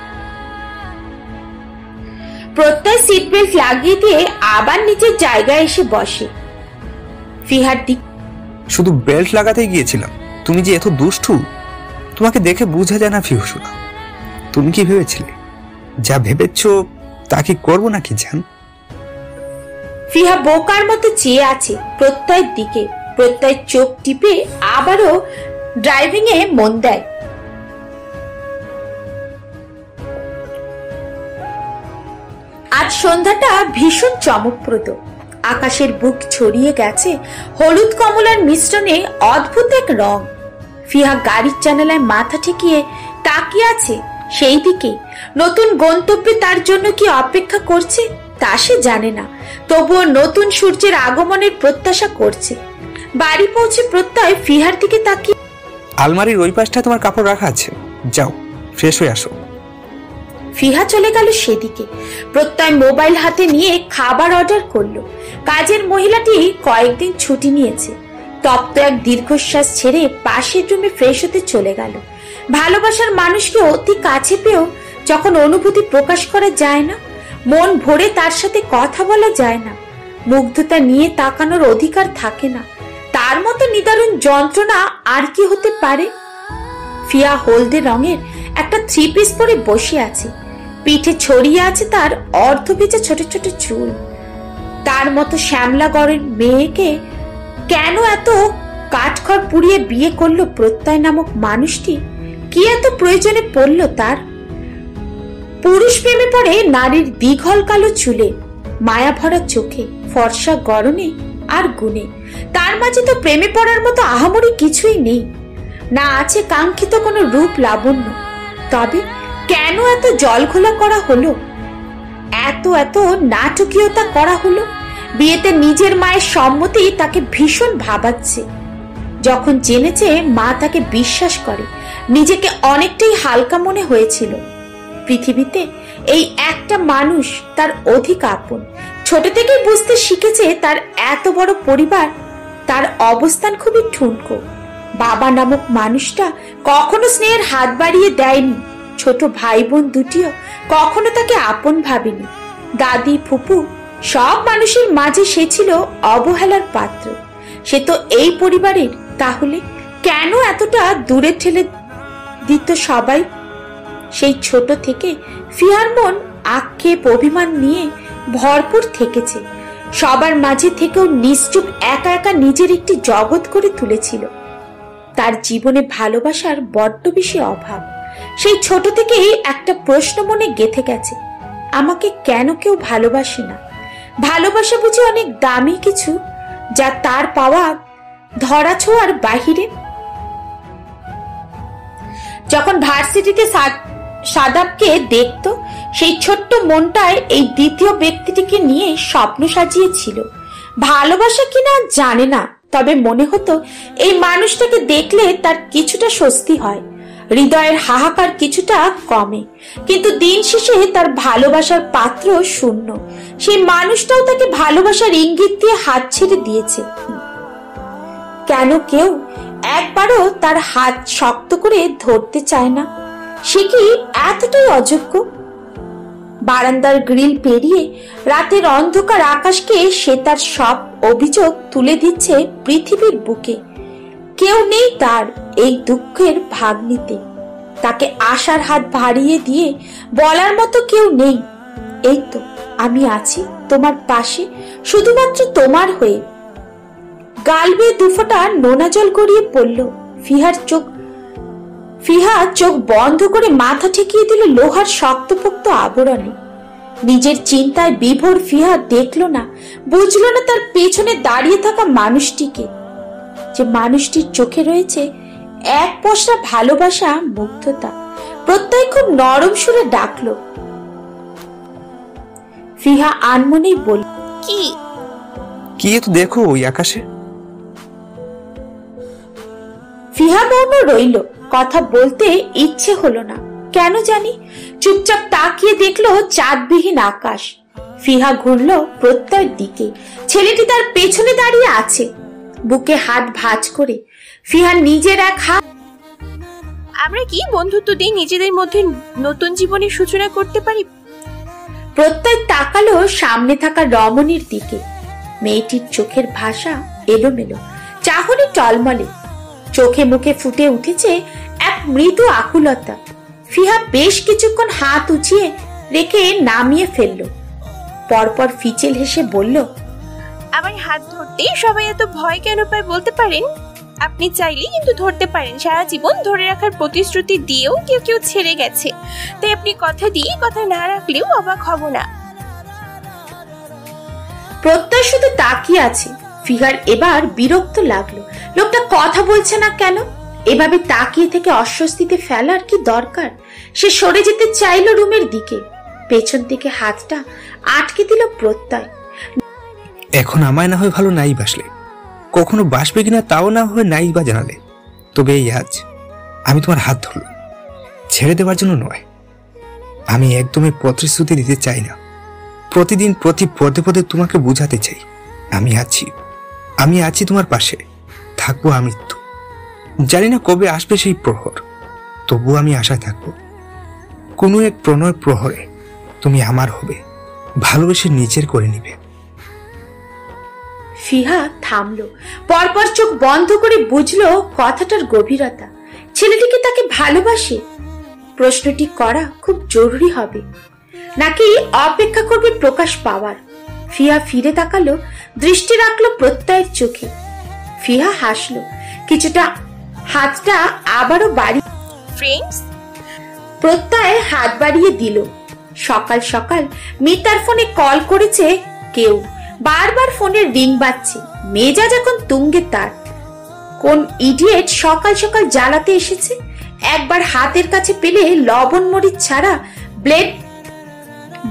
প্রত্যয় সিট বেল্ট লাগিয়ে দিয়ে আবার নিচের জায়গায় এসে বসে। ফিহার দিক, শুধু বেল্ট লাগাতেই গিয়েছিলাম, তুমি যে এত দুষ্টু তোমাকে দেখে বোঝা যায় না ফিহুসুনা। তুমি কি ভেবেছিলে যা ভেবেছ তা কি করবো নাকি জান? ফিহা বোকার মতো চেয়ে আছে প্রত্যয়ের দিকে। প্রত্যয় চোখ টিপে আবারও ড্রাইভিং এ মন দেয়। আজ সন্ধ্যাটা ভীষণ চমকপ্রদ। আকাশের বুক ছড়িয়ে গেছে হলুদ কমলার মিশ্রণে অদ্ভুত এক রং। ফিহা গাড়ির জানালায় মাথা ঠেকিয়ে তাকিয়ে আছে সেই দিকে। নতুন গন্তব্যে তার জন্য কি অপেক্ষা করছে তা সে জানে না, তবুও নতুন সূর্যের আগমনের প্রত্যাশা করছে। বাড়ি পৌঁছে প্রত্যয় ফিহার দিকে তাকিয়ে, আলমারির ওই পাশটা তোমার কাপড় রাখা আছে, যাও ফ্রেশ হয়ে আসো। ফিহা চলে গেল সেদিকে। প্রত্যয় মোবাইল হাতে নিয়ে খাবার অর্ডার করলো। কাজের মহিলাটি কয়েকদিন ছুটি নিয়েছে। তপ্ত এক দীর্ঘশ্বাস ছেড়ে পাশের রুমে ফ্রেশ হতে চলে গেল। ভালোবাসার মানুষকে অতি কাছে পেয়েও যখন অনুভূতি প্রকাশ করা যায় না, মন ভরে তার সাথে কথা বলা যায় না, মুগ্ধতা নিয়ে তাকানোর অধিকার থাকে না, তার মতো নিদারুণ যন্ত্রণা আর কি হতে পারে? ফিয়া হলদে রঙের একটা 3 পিস পরে বসে আছে। পিঠে ছড়িয়ে আছে তার অর্ধভেজা ছোট ছোট চুল। তার মতো শ্যামলা গড়ের মেয়েকে কেন এত কাঠখড় পুড়িয়ে বিয়ে করলো প্রত্যয় নামক মানুষটি? কি এত প্রয়োজনে পড়লো তার? পুরুষ প্রেমে পড়ে নারীর দীঘল কালো চুলে, মায়া ভরা চোখে, ফর্সা গড়নে আর গুণে। তার মাঝে তো প্রেমে পড়ার মতো আহামরি কিছুই নেই, না আছে কাঙ্ক্ষিত কোনো রূপ লাবণ্য। তবে কেন এত জলঘোলা করা হলো? এত এত নাটকীয়তা করা হলো? বিয়েতে নিজের মায়ের সম্মতি তাকে ভীষণ ভাবাচ্ছে। যখন জেনেছে মা তাকে বিশ্বাস করে, নিজেকে অনেকটাই হালকা মনে হয়েছিল। পৃথিবীতে এই একটা মানুষ তার অধিক আপন। ছোট থেকেই বুঝতে শিখেছে তার এত বড় পরিবার, তার অবস্থান খুবই ঠুনকো। বাবা নামক মানুষটা কখনো স্নেহের হাত বাড়িয়ে দেয়নি। ছোট ভাই বোন দুটিও কখনো তাকে আপন ভাবেনি। দাদি ফুপু সব মানুষের মাঝে সে ছিল অবহেলার পাত্র। সে তো এই পরিবারের, তাহলে কেন এতটা দূরে ঠেলে দিত সবাই? সেই ছোট থেকে ফিহার মন আক্ষেপ অভিমান নিয়ে ভরপুর থেকেছে। সবার মাঝে থেকেও নিশ্চুপ একা একা নিজের একটি জগৎ করে তুলেছিল। তার জীবনে ভালোবাসার বড্ড বেশি অভাব। সেই ছোট থেকেই একটা প্রশ্ন মনে গেঁথে গেছে, আমাকে কেন কেউ ভালোবাসে না? ভালোবাসা বুঝি অনেক দামি কিছু, যা তার পাওয়া ধরাছোঁয়ার বাহিরে? যখন ভার্সিটিতে সাদাবকে দেখতো, সেই ছোট্ট মনটায় এই দ্বিতীয় ব্যক্তিটিকে নিয়ে স্বপ্ন সাজিয়েছিল। ভালোবাসা কিনা জানে না, তবে মনে হতো এই মানুষটাকে দেখলে তার কিছুটা স্বস্তি হয়, হৃদয়ের হাহাকার কিছুটা কমে। কিন্তু দিন শেষে তার ভালোবাসার পাত্র শূন্য। সেই মানুষটাও তাকে ভালোবাসার ইঙ্গিত দিয়ে হাত ছেড়ে দিয়েছে। কেন কেউ একবারও তার হাত শক্ত করে ধরতে চায় না? সে কি এতটাই অযোগ্য? বারান্দার গ্রিল পেরিয়ে রাতের অন্ধকার আকাশকে সে তার সব অভিযোগ তুলে দিচ্ছে পৃথিবীর বুকে। কেউ নেই তার এই দুঃখের ভাগ নিতে, তাকে আশার হাত বাড়িয়ে দিয়ে বলার মতো কেউ নেই, এই তো আমি আছি তোমার পাশে, শুধুমাত্র তোমার হয়ে। গাল বেয়ে দুফোঁটা নোনা জল গড়িয়ে পড়ল। ফিহা চোখ বন্ধ করে মাথা ঠেকিয়ে দিল লোহার শক্তপোক্ত আবরণে। নিজের চিন্তায় বিভোর ফিহা দেখলো না, বুঝলো না তার পেছনে দাঁড়িয়ে থাকা মানুষটিকে, যে মানুষটির চোখে রয়েছে এক পশলা ভালোবাসা, মুগ্ধতা। প্রত্যয় খুব নরম সুরে ডাকলো। ফিহা আনমনেই বলল, কি কি তো দেখো ওই আকাশে। ফিহা মৌন রইল, কথা বলতে ইচ্ছে হলো না কেন জানি। চুপচাপ তাকিয়ে দেখলো চাঁদবিহীন আকাশ। ফিহা ঘুরলো প্রত্যয়ের দিকে। ছেলেটি তার পেছনে দাঁড়িয়ে আছে, বুকে হাত ভাঁজ করে। ফিহা নিজের এক হাত। আমরা কি বন্ধুত্ব দিয়ে নিজেদের মধ্যে নতুন জীবনের সূচনা করতে পারি? প্রত্যয় তাকালো সামনে থাকা রমণীর দিকে। মেয়েটির চোখের ভাষা এলোমেলো, চাহনি টলমলে, চোখে মুখে ফুটে উঠেছে এক মৃদু আকুলতা। ফিহা বেশ কিছুক্ষণ হাত উঁচিয়ে রেখে নামিয়ে ফেলল। পরপর ফিচেল হেসে বলল, আমার হাত ধরতে সবাই এত ভয় কেন পায় বলতে পারেন? আপনি চাইলে কিন্তু ধরতে পারেন। সারা জীবন ধরে রাখার প্রতিশ্রুতি দিয়েও কেউ কেউ ছেড়ে গেছে, তাই আপনি কথা দিয়ে কথা না রাখলেও অবাক হব না। প্রত্যয় শুধু তাকিয়ে আছে। ফিহার এবার বিরক্ত লাগলো, লোকটা কথা বলছে না কেন? এভাবে তাকিয়ে থেকে অস্বস্তিতে ফেলার কি দরকার? সে সরে যেতে চাইলো রুমের দিকে। পেছন থেকে হাতটা আটকে দিল প্রত্যয়। এখন আমায় না হয় ভালো নাই বাসলে, কখনো বাসবে কিনা তাও না হয় নাই বা জানালে, তবে এই আজ আমি তোমার হাত ধরলাম, ছেড়ে দেওয়ার জন্য নয়। আমি একদমই প্রতিশ্রুতি দিতে চাই না। প্রতিদিন প্রতি পদে পদে তোমাকে বুঝাতে চাই আমি আছি তোমার পাশে, থাকবো আমি তো। জানি না কবে আসবে সেই প্রহর, তবু আমি আশায় থাকবো। কোনো এক প্রণয় প্রহরে তুমি আমার হবে, ভালোবেসে নিজের করে নিবে। ফিহা থামলো, পরপর চোখ বন্ধ করে বুঝলো কথাটার গভীরতা। ছেলেটিকে তাকে ভালোবাসে? প্রশ্নটি করা খুব জরুরি হবে, নাকি অপেক্ষা করবে প্রকাশ পাওয়ার? ফিহা ফিরে তাকালো, দৃষ্টি রাখলো প্রত্যয়ের চোখে। ফিহা হাসলো কিছুটা, হাতটা আবারও বাড়ি। ফ্রেন্ডস, প্রত্যয় হাত বাড়িয়ে দিল। সকাল সকাল মিতার ফোনে কল করেছে কেউ, বারবার ফোনের রিং বাজছে। মেজাজ এখন তুঙ্গে তার। কোন ইডিয়েট সকাল সকাল জ্বালাতে এসেছে? একবার হাতের কাছে পেলে লবণ মরিচ ছাড়া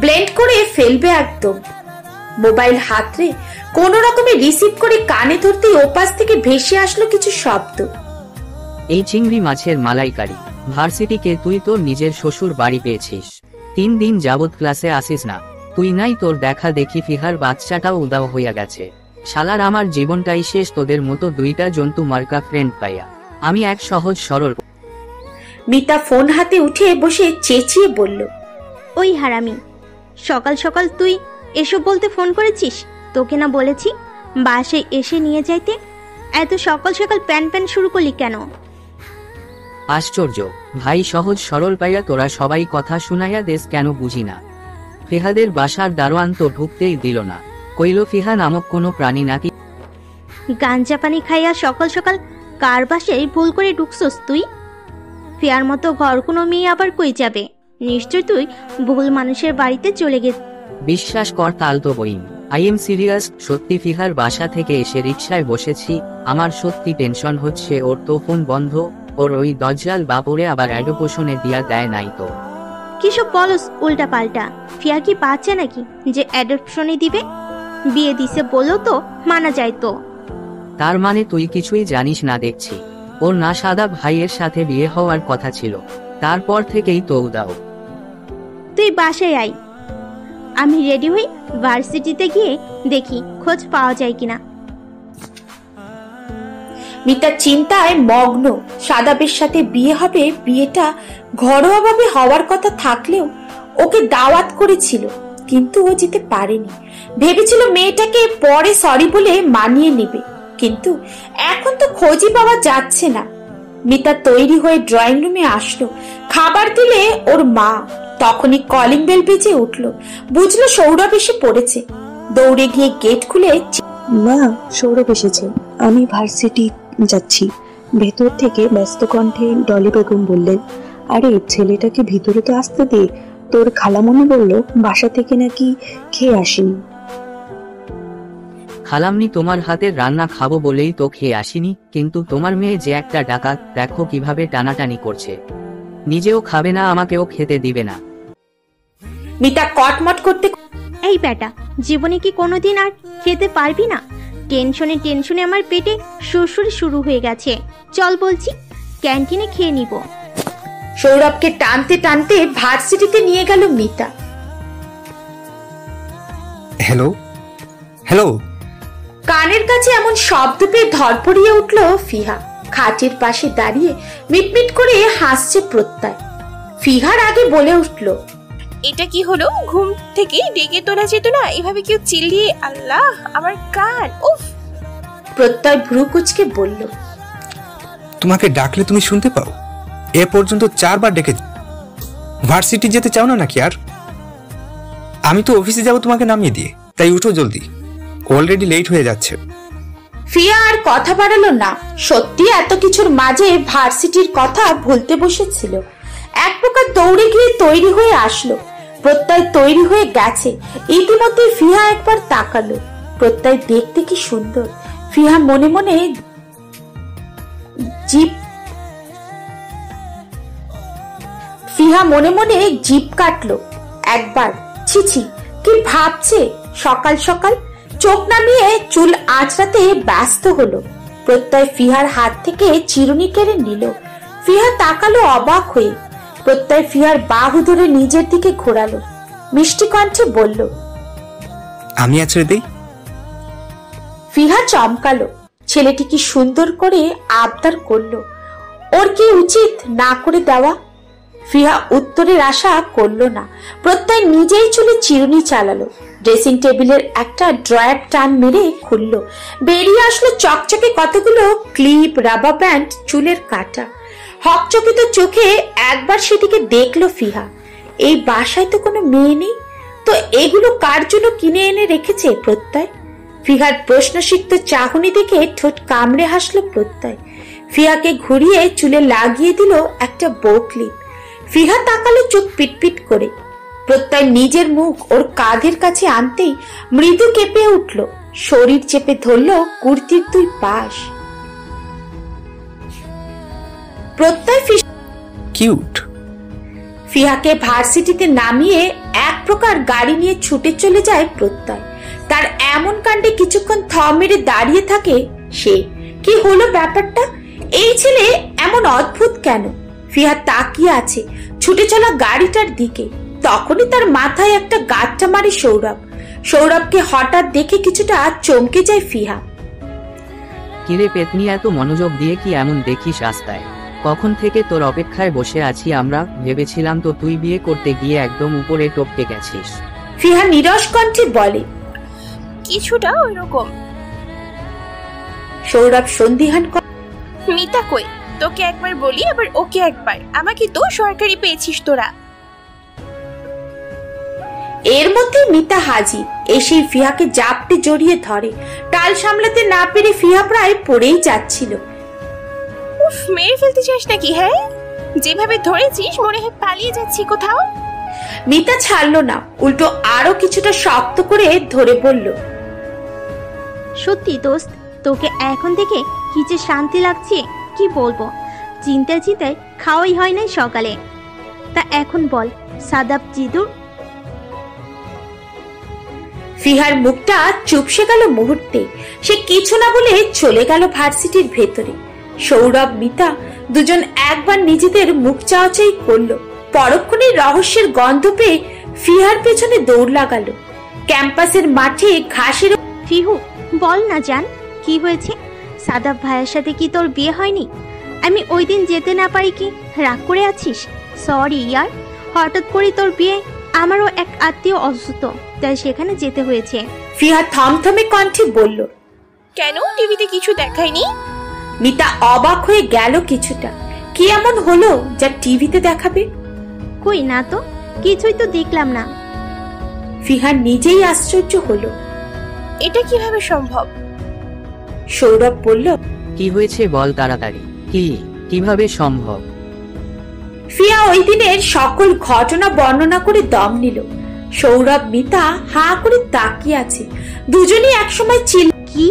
ব্লেন্ড করে ফেলবে একদম। মোবাইল হাতরে কোন রকমে রিসিভ করে কানে ধরতেই ওপাশ থেকে ভেসে আসলো কিছু শব্দ। এই চিংড়ি মাছের মালাইকারি, ভার্সিটিকে তুই তোর নিজের শ্বশুর বাড়ি পেয়েছিস, 3 দিন যাবৎ ক্লাসে আসিস না, তুই নাই তোর দেখা দেখি ফিহার বাচ্চাটাও উদাও হইয়া গেছে। শালার আমার জীবনটাই শেষ তোদের মতো দুইটা জন্তু মার্কা ফ্রেন্ড পাইয়া। আমি এক সহজ সরল। মিতা ফোন হাতে উঠে বসে চেঁচিয়ে বলল, ওই হারামি, সকাল সকাল তুই এসব বলতে ফোন করেছিস? তোকে না বলেছি বাসায় এসে নিয়ে যাইতে? এত সকাল সকাল প্যান প্যান শুরু করলি কেন? আশ্চর্য ভাই, সহজ সরল পাইয়া তোরা সবাই কথা শুনাইয়া দেশ কেন বুঝি না। ফিহাদের বাসার দারোয়ান তো ঢুকতেই দিল না, কইল ফিহা নামক কোনো প্রাণী নাকি। গাঞ্জা পানি খাইয়া সকাল সকাল কার বাসায় ভুল করে ঢুকছস তুই? ফিয়ার মতো ঘর কোনো মেয়ে আবার কই যাবে? নিশ্চয় তুই ভুল মানুষের বাড়িতে চলে গেছিস। বিশ্বাস কর তাল তো বইন, আই এম সিরিয়াস। সত্যি ফিহার বাসা থেকে এসে রিকশায় বসেছি, আমার সত্যি টেনশন হচ্ছে। ওর তো ফোন বন্ধ, ওর ওই দজ্জাল বাপুরে আবার অ্যাডোপশনে দিয়া দেয় নাই তো? কিসব বলস উল্টা পাল্টা? ফিয়া কি বাচ্চা নাকি যে অ্যাডপশনে দিবে? বিয়ে দিছে বলো তো মানা যায় তো? তার মানে তুই কিছুই জানিস না দেখছি। ওর না সাদা ভাইয়ের সাথে বিয়ে হওয়ার কথা ছিল, তারপর থেকেই তো উদাও। তুই বাসায় আয়, আমি রেডি হই ভার্সিটিতে গিয়ে দেখি খোঁজ পাওয়া যায় কিনা। মিতা চিন্তায় মগ্ন। সাদাবের সাথে বিয়ে হবে, বিয়েটা ঘরোয়াভাবে হওয়ার কথা থাকলেও ওকে দাওয়াত করেছিল, কিন্তু ও যেতে পারেনি। ভেবেছিল মেয়েটাকে পরে সরি বলে মানিয়ে নেবে, কিন্তু এখন তো খোঁজই পাওয়া যাচ্ছে না। মিতা তৈরি হয়ে ড্রয়িং রুমে আসলো। খাবার দিলে ওর মা। তখনই কলিং বেল বেজে উঠলো। বুঝলো সৌরভ এসে পড়েছে। দৌড়ে গিয়ে গেট খুলে, মা, সৌরভ এসেছে, আমি ভার্সিটি যাচ্ছি। ভেতর থেকে ব্যস্ত কণ্ঠে ডলি বেগম বললেন, আরে ছেলেটাকে ভিতরে তো আসতে দে, তোর খালামণি বলল বাসা থেকে নাকি খেয়ে আসেনি। খালামনি তোমার হাতের রান্না খাবো বলেই তো খেয়ে আসিনি, কিন্তু তোমার মেয়ে যে একটা ডাকাত, দেখো কিভাবে টানাটানি করছে। নিজেও খাবে না, আমাকেও খেতে দিবে না। মিতা কটমট করতে, এই বেটা, জীবনে কি কোনোদিন আর খেতে পারবি না? টেনশনে টেনশনে আমার পেটে সুরসুরি শুরু হয়ে গেছে। চল বলছি, ক্যান্টিনে খেয়ে নিব। সৌরভকে টানতে টানতে ভার্সিটিতে নিয়ে গেল মিতা। Hello hello. কানের কাছে এমন শব্দ পেয়ে ধরপড়িয়ে উঠল ফিহা। খাটের পাশে দাঁড়িয়ে মিটমিট করে হাসছে প্রত্যয়। ফিহার আগে বলে উঠল, এটা কি হলো? ঘুম থেকে ডেকে তোলা যেত না? এভাবে কেউ চিল্লিয়ে? আল্লাহ, আমার কান! উফ! প্রত্যয় ভ্রু কুচকে বলল, তোমাকে ডাকলে তুমি শুনতে পাও? এ পর্যন্ত 4 বার ডেকে। ভার্সিটি যেতে চাও না নাকি? আর আমি তো অফিসে যাব তোমাকে নামিয়ে দিয়ে, তাই উঠো জলদি, অলরেডি লেট হয়ে যাচ্ছে। ফিয়া আর কথা বাড়ালো না। সত্যি এত কিছুর মাঝে ভার্সিটির কথা ভুলতে বসেছিল। এক প্রকার দৌড়ে গিয়ে তৈরি হয়ে আসলো। প্রত্যয় তৈরি হয়ে গেছে। ইতিমধ্যে ফিহা একবার তাকালো। প্রত্যয় দেখতে কি সুন্দর। ফিহা মনে মনে জিভ কাটলো একবার। ছিছি, কি ভাবছে? সকাল সকাল চোখ নামিয়ে চুল আঁচড়াতে ব্যস্ত হলো। প্রত্যয় ফিহার হাত থেকে চিরুনি কেড়ে নিল। ফিহা তাকালো অবাক হয়ে। প্রত্যয় ফিহার বাহু ধরে নিজের দিকে ঘোরালো। মিষ্টি কণ্ঠে বলল, আমি আছড়ে দেই। ফিহা চমকালো। ছেলেটি কি সুন্দর করে আবদার করলো। ওর কি উচিত না করে দেওয়া? ফিহা উত্তরের আশা করলো না। প্রত্যয় নিজেই চুলে চিরুনি চালালো। ড্রেসিং টেবিলের একটা ড্রয়ার টান মেরে খুললো। বেরিয়ে আসলো চকচকে কতগুলো ক্লিপ, রাবার ব্যান্ড, চুলের কাটা। হকচকিত চোখে একবার সেদিকে দেখলো ফিহা। এই বাসায় তো কোনো মেয়ে নেই, তো এগুলো কার জন্য কিনে এনে রেখেছে প্রত্যয়? ফিহার প্রশ্নসিক্ত চাহনি দেখে ঠোঁট কামড়ে হাসলো প্রত্যয়। ফিহাকে ঘুরিয়ে চুলে লাগিয়ে দিল একটা বো ক্লিপ। ফিহা তাকালো চোখ পিটপিট করে। প্রত্যয় নিজের মুখ ওর কাঁধের কাছে আনতেই মৃদু কেঁপে উঠল। শরীর চেপে ধরলো কুর্তির 2 পাশ। প্রত্যয় কিউট। ফিহাকে ভার্সিটিতে নামিয়ে এক প্রকার গাড়ি নিয়ে ছুটে চলে যায় প্রত্যয়। তার এমন কাণ্ডে কিছুক্ষণ থ মেরে দাঁড়িয়ে থাকে সে। কি হলো ব্যাপারটা? এই ছেলে এমন অদ্ভুত কেন? ফিহা তাকিয়ে আছে ছুটে চলা গাড়িটার দিকে। তখনই তার মাথায় একটা গাঁটটা মারে সৌরভ। সৌরভকে হঠাৎ দেখে কিছুটা চমকে যায় ফিহা। কিরে পেতনি, এত মনোযোগ দিয়ে কি এমন দেখিস রাস্তায়? কখন থেকে তোর অপেক্ষায় বসে আছি আমরা, ভেবেছিলাম তো তুই বিয়ে করতে গিয়ে একদম উপরে টপকে গেছিস। ফিহা নিরস কণ্ঠে বলে, কিছুটা ওইরকম। সৌরভ সন্দিহান মিতা কই? তোকে একবার বলি আবার ওকে একবার। আমাকে তো সরকারি পেয়েছিস তোরা। এর মধ্যে মিতা হাজির, এসে ফিহাকে জাপটে জড়িয়ে ধরে। টাল সামলাতে না পেরে ফিহা প্রায় পড়েই যাচ্ছিল। উফ, মেরে ফেলতে চাস নাকি? হ্যাঁ, যেভাবে ধরেছিস মনে হয় পালিয়ে যাচ্ছি কোথাও। মিতা ছাড়লো না, উল্টো আরো কিছুটা শক্ত করে ধরে বলল, সত্যি দোস্ত, তোকে এখন থেকে কি যে শান্তি লাগছে কি বলবো। চিন্তায় চিন্তায় খাওয়াই হয় নাই সকালে। তা এখন বল, সাদাব জিদুর? ফিহার মুখটা চুপসে গেল মুহূর্তে। সে কিছু না বলে চলে গেল ভার্সিটির ভেতরে। সৌরভ মিতা দুজন একবার নিজেদের মুখ চাওয়াচাই করলো। পরক্ষণে রহস্যের গন্ধ পেয়ে ফিহার পেছনে দৌড় লাগালো। ক্যাম্পাসের মাঠে ঘাসের। ফিহু, বল না জান, কি হয়েছে? সাদাব ভাইয়ের সাথে কি তোর বিয়ে হয়নি? আমি ওই দিন যেতে না পারি কি রাগ করে আছিস? সরি ইয়ার, হঠাৎ করে তোর বিয়ে। আমারও এক আত্মীয় অসুস্থ, তাই সেখানে যেতে হয়েছে। ফিহা থমথমে কণ্ঠে বলল, কেন? টিভিতে কিছু দেখায়নি? মিতা অবাক হয়ে গেল কিছুটা। কি এমন হলো যা টিভিতে দেখাবে? কই না তো, কিছুই তো দেখলাম না। ফিহা নিজেই আশ্চর্য হলো। এটা কিভাবে সম্ভব? সৌরভ বলল, কি হয়েছে বল তাড়াতাড়ি। কিভাবে সম্ভব? ফিহা ওই দিনের সকল ঘটনা বর্ণনা করে দম নিল। সৌরভ মিতা হা করে তাকিয়ে আছে। দুজনই একসময় কি?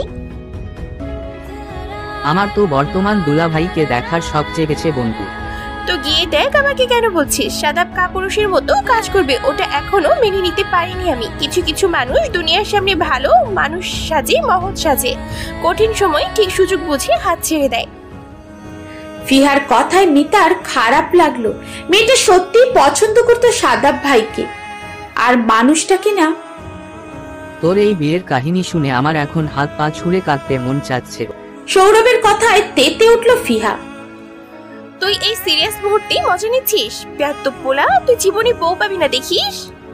আমার তো বর্তমান দুলাভাইকে দেখার শখ জেগেছে বন্ধু। তো গিয়ে দেখ, আমাকে কেন বলছিস? সাদাব কাপুরুষের মতো কাজ করবে, ওটা এখনো মেনে নিতে পারিনি আমি। কিছু কিছু মানুষ দুনিয়ার সামনে ভালো মানুষ সাজে, মহৎ সাজে, কঠিন সময় ঠিক সুযোগ বুঝে হাত ছেড়ে দেয়। ফিহার কথায় মিতার খারাপ লাগলো। মেয়েটা সত্যি পছন্দ করতো সাদাব ভাইকে, আর মানুষটাকে না। তোর এই বিয়ের কাহিনী শুনে আমার এখন হাত পা ছুঁড়ে কাঁদতে মন চাচ্ছে। সৌরভের কথায় তেতে উঠল ফিহা। তুই এই সিরিয়াস মুহূর্তে মজা নিচ্ছিস? বেয়াদব পোলা, তুই জীবনে বউ পাবি না দেখিস।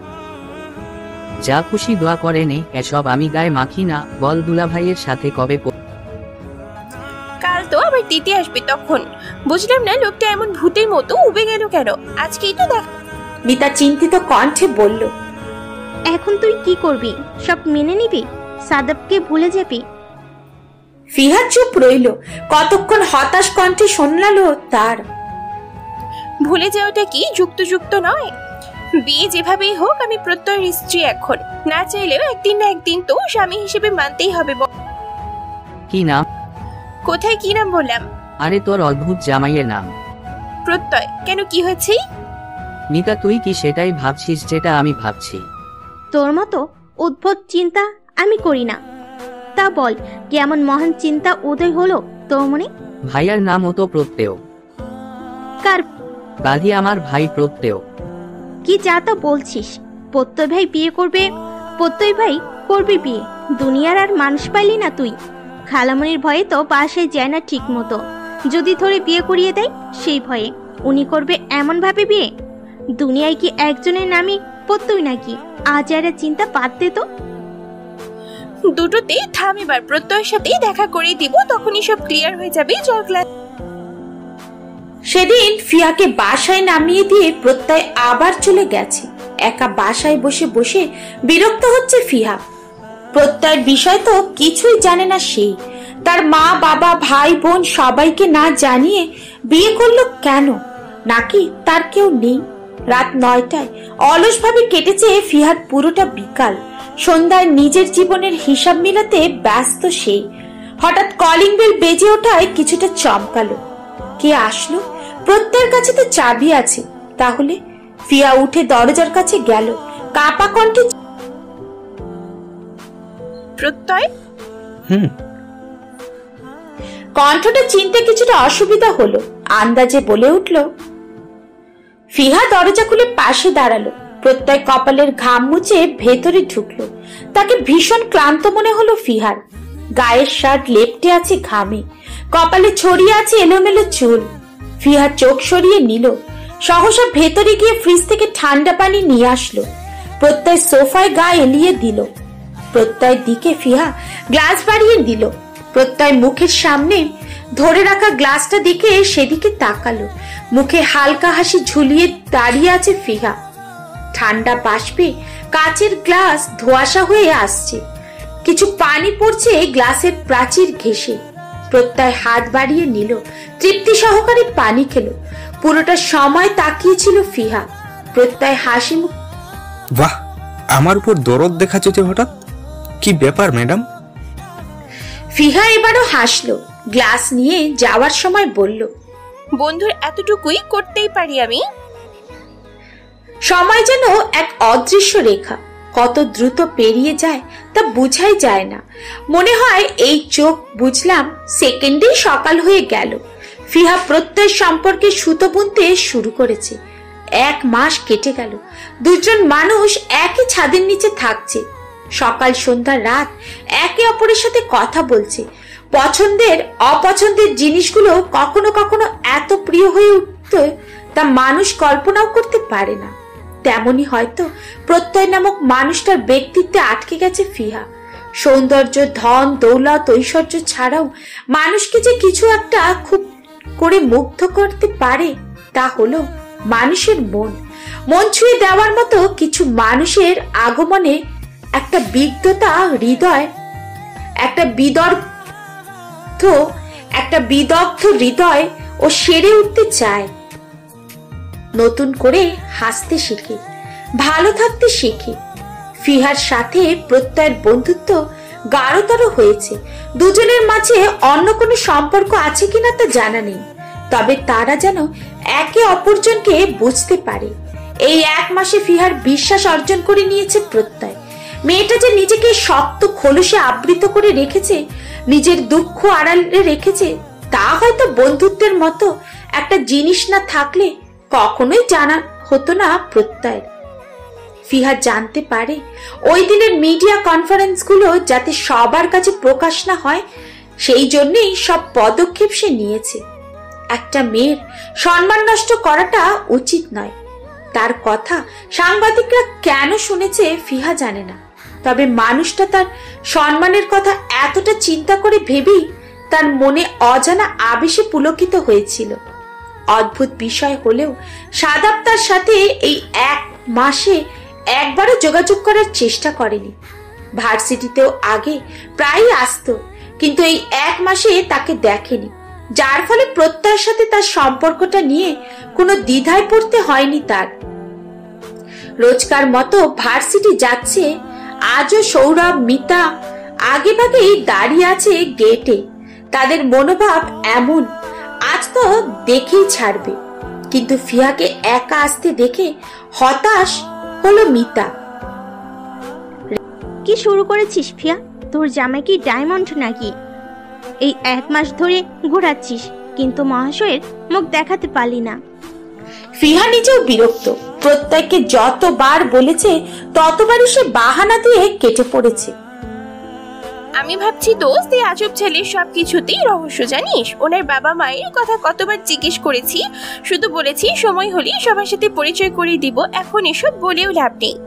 যা খুশি দোয়া করে নে, এসব আমি গায়ে মাখি না। বল দুলাভাইয়ের সাথে কবে? কাল তো আবার দিতে আসবে, তখন। বুঝলাম না লোকটা এমন ভূতের মতো উবে গেল কেন। আজকেই তো দেখ। মিতা চিন্তিত কণ্ঠে বলল, এখন তুই কি করবি? সব মেনে নিবি? সাদাবকে ভুলে যাবি? ফিহা চুপ রইল। কতক্ষণ হতাশ কণ্ঠে শোনালো তার। ভুলে যাওয়াটা কি যুক্ত নয়? বিয়ে যেভাবেই হোক, আমি প্রত্যয়ের স্ত্রী এখন। না চাইলেও একদিন না একদিন তো স্বামী হিসেবে মানতেই হবে। কি নাম? কোথায় কি নাম বললাম? আরে তোর অদ্ভুত জামাইয়ের নাম প্রত্যয়। কেন, কি হয়েছে? মিতা, তুই কি সেটাই ভাবছিস যেটা আমি ভাবছি? তোর মতো উদ্ভট চিন্তা আমি করি না। তা বল, কেমন মহান চিন্তা উদয় হলো তোর মনে? ভাইয়ার নামও তো প্রত্যয়। কার? গাধি, আমার ভাই প্রত্যয়। কি যা তা বলছিস? প্রত্যয় ভাই বিয়ে করবে? প্রত্যয় ভাই করবে বিয়ে? দুনিয়ার আর মানুষ পাইলি না তুই? খালামণির ভয়ে তো বাসায় যায় না ঠিক মতো। যদি ধরে বিয়ে করিয়ে দেয় সেই ভয়ে। উনি করবে এমন ভাবে বিয়ে? দুনিয়ায় কি একজনের নামই প্রত্যয় নাকি? আজ আর চিন্তা বাদ দে তো। দুটোতে থাম এবার। প্রত্যয়ের সাথে দেখা করে দিব, তখনই সব ক্লিয়ার হয়ে যাবে। চল ক্লাস। সেদিন ফিয়াকে বাসায় নামিয়ে দিয়ে প্রত্যয় আবার চলে গেছে। একা বাসায় বসে বসে বিরক্ত হচ্ছে ফিহা। প্রত্যয়ের বিষয় তো কিছুই জানে না সে। তার মা বাবা ভাই বোন সবাইকে না জানিয়ে বিয়ে করলো কেন? নাকি তার কেউ নেই? রাত 9টায় অলসভাবে কেটেছে ফিহার পুরোটা বিকাল। সন্ধ্যায় নিজের জীবনের হিসাব মিলাতে ব্যস্ত সে। হঠাৎ কলিং বেল বেজে ওঠায় কিছুটা চমকালো। কে আসলো? প্রত্যয়ের কাছে তো চাবি আছে, তাহলে ফিহা উঠে দরজার কাছে গেল, কাপা কণ্ঠে, প্রত্যয়। কণ্ঠটা চিনতে কিছুটা অসুবিধা হলো, আন্দাজে বলে উঠল। ফিহা দরজা খুলে পাশে দাঁড়ালো। প্রত্যয় কপালের ঘাম মুছে ভেতরে ঢুকলো। তাকে ভীষণ ক্লান্ত মনে হলো ফিহার। গায়ের শার্ট লেপ্টে আছে ঘামে, কপালে ছড়িয়ে আছে এলোমেলো চুল। ফিহা চোখ সরিয়ে নিল। সহসা ভেতরে গিয়ে ফ্রিজ থেকে ঠান্ডা পানি নিয়ে আসলো। প্রত্যয় সোফায় গা এলিয়ে দিল। প্রত্যয়ের দিকে ফিহা গ্লাস বাড়িয়ে দিল। প্রত্যয় মুখের সামনে ধরে রাখা গ্লাসটা দেখে সেদিকে তাকালো। মুখে হালকা হাসি ঝুলিয়ে দাঁড়িয়ে আছে ফিহা। ঠান্ডা বাষ্পে কাচের গ্লাস ধোঁয়াশা হয়ে আসছে, কিছু পানি পড়ছে গ্লাসের প্রাচীর ঘেঁষে। প্রত্যয় হাত বাড়িয়ে নিল, তৃপ্তি সহকারে পানি খেলো। পুরোটা সময় তাকিয়েছিল ফিহা। প্রত্যয় হাসি মুখ, বাহ, আমার উপর দরদ দেখাচ্ছ যে হঠাৎ, কি ব্যাপার ম্যাডাম? ফিহা এবারও হাসলো। গ্লাস নিয়ে যাওয়ার সময় বলল, বন্ধুর এতটুকুই করতেই পারি আমি। সময় যেন এক অদৃশ্য রেখা, কত দ্রুত পেরিয়ে যায় তা বুঝাই যায় না। মনে হয় এই চোখ বুঝলাম সেকেন্ডেই সকাল হয়ে গেল। ফিহা প্রত্যয় সম্পর্কে সুতো বুনতে শুরু করেছে। 1 মাস কেটে গেল। দুজন মানুষ একই ছাদের নিচে থাকছে, সকাল সন্ধ্যা রাত একে অপরের সাথে কথা বলছে। পছন্দের অপছন্দের জিনিসগুলো কখনো কখনো এত প্রিয় হয়ে উঠতে তা মানুষ কল্পনাও করতে পারে না। তেমনি হয়তো প্রত্যয় নামক মানুষটার ব্যক্তিত্বে আটকে গেছে ফিহা। সৌন্দর্য, ধন, দৌলত, ঐশ্বর্য ছাড়াও মানুষকে যে কিছু একটা খুব করে মুগ্ধ করতে পারে তা হলো মানুষের মন। মন ছুঁয়ে দেওয়ার মতো কিছু মানুষের আগমনে একটা বিদ্ধতা হৃদয়, একটা বিদগ্ধ হৃদয় ও সেরে উঠতে চায়। নতুন করে হাসতে শিখে, ভালো থাকতে শিখে। ফিহার সাথে প্রত্যয়ের বন্ধুত্ব গাঢ়তর হয়েছে। দুজনের মাঝে অন্য কোনো সম্পর্ক আছে কিনা তা জানা নেই, তবে তারা যেন একে অপরজনকে বুঝতে পারে। এই 1 মাসে ফিহার বিশ্বাস অর্জন করে নিয়েছে প্রত্যয়। মেয়েটা যে নিজেকে শক্ত খোলসে আবৃত করে রেখেছে, নিজের দুঃখ আড়ালে রেখেছে, তা হয়তো বন্ধুত্বের মতো একটা জিনিস না থাকলে কখনোই জানা হতো না প্রত্যয়ের। ফিহা জানতে পারে ওই দিনের মিডিয়া কনফারেন্স গুলো যাতে সবার কাছে প্রকাশ না হয়, সেই জন্যই সব পদক্ষেপ সে নিয়েছে। একটা মেয়ের সম্মান নষ্ট করাটা উচিত নয়। তার কথা সাংবাদিকরা কেন শুনেছে ফিহা জানে না, তবে মানুষটা তার সম্মানের কথা এতটা চিন্তা করে ভেবেই তার মনে অজানা আবেশে পুলকিত হয়েছিল। অদ্ভুত বিষয় হলেও সাদাব তার সাথে এই 1 মাসে একবারও যোগাযোগ করার চেষ্টা করেনি। ভার্সিটিতেও আগে প্রায়ই আসতো, কিন্তু এই 1 মাসে তাকে দেখেনি, যার ফলে প্রত্যয়ের সাথে তার সম্পর্কটা নিয়ে কোনো দ্বিধায় পড়তে হয়নি তার। রোজকার মতো ভার্সিটি যাচ্ছে। আজও সৌরভ, মিতা আগে ভাগেই দাঁড়িয়ে আছে গেটে। তাদের মনোভাব এমন, আজ তো দেখেই ছাড়বে। কিন্তু ফিহাকে একা আসতে দেখে হতাশ হলো মিতা। কি শুরু করেছিস ফিয়া? তোর জামাই কি ডায়মন্ড নাকি? এই 1 মাস ধরে ঘোরাচ্ছিস, কিন্তু মহাশয়ের মুখ দেখাতে পারলি না। ফিহা নিজেও বিরক্ত। প্রত্যেককে যতবার বলেছে ততবারই সে বাহানা দিয়ে কেটে পড়েছে। আমি ভাবছি দোস্ত, এই আজব ছেলের সবকিছুতেই রহস্য জানিস। ওনার বাবা মায়ের কথা কতবার জিজ্ঞেস করেছি, শুধু বলেছি সময় হলে সবার সাথে পরিচয় করে দিব, এখন এসব বলেও লাভ নেই।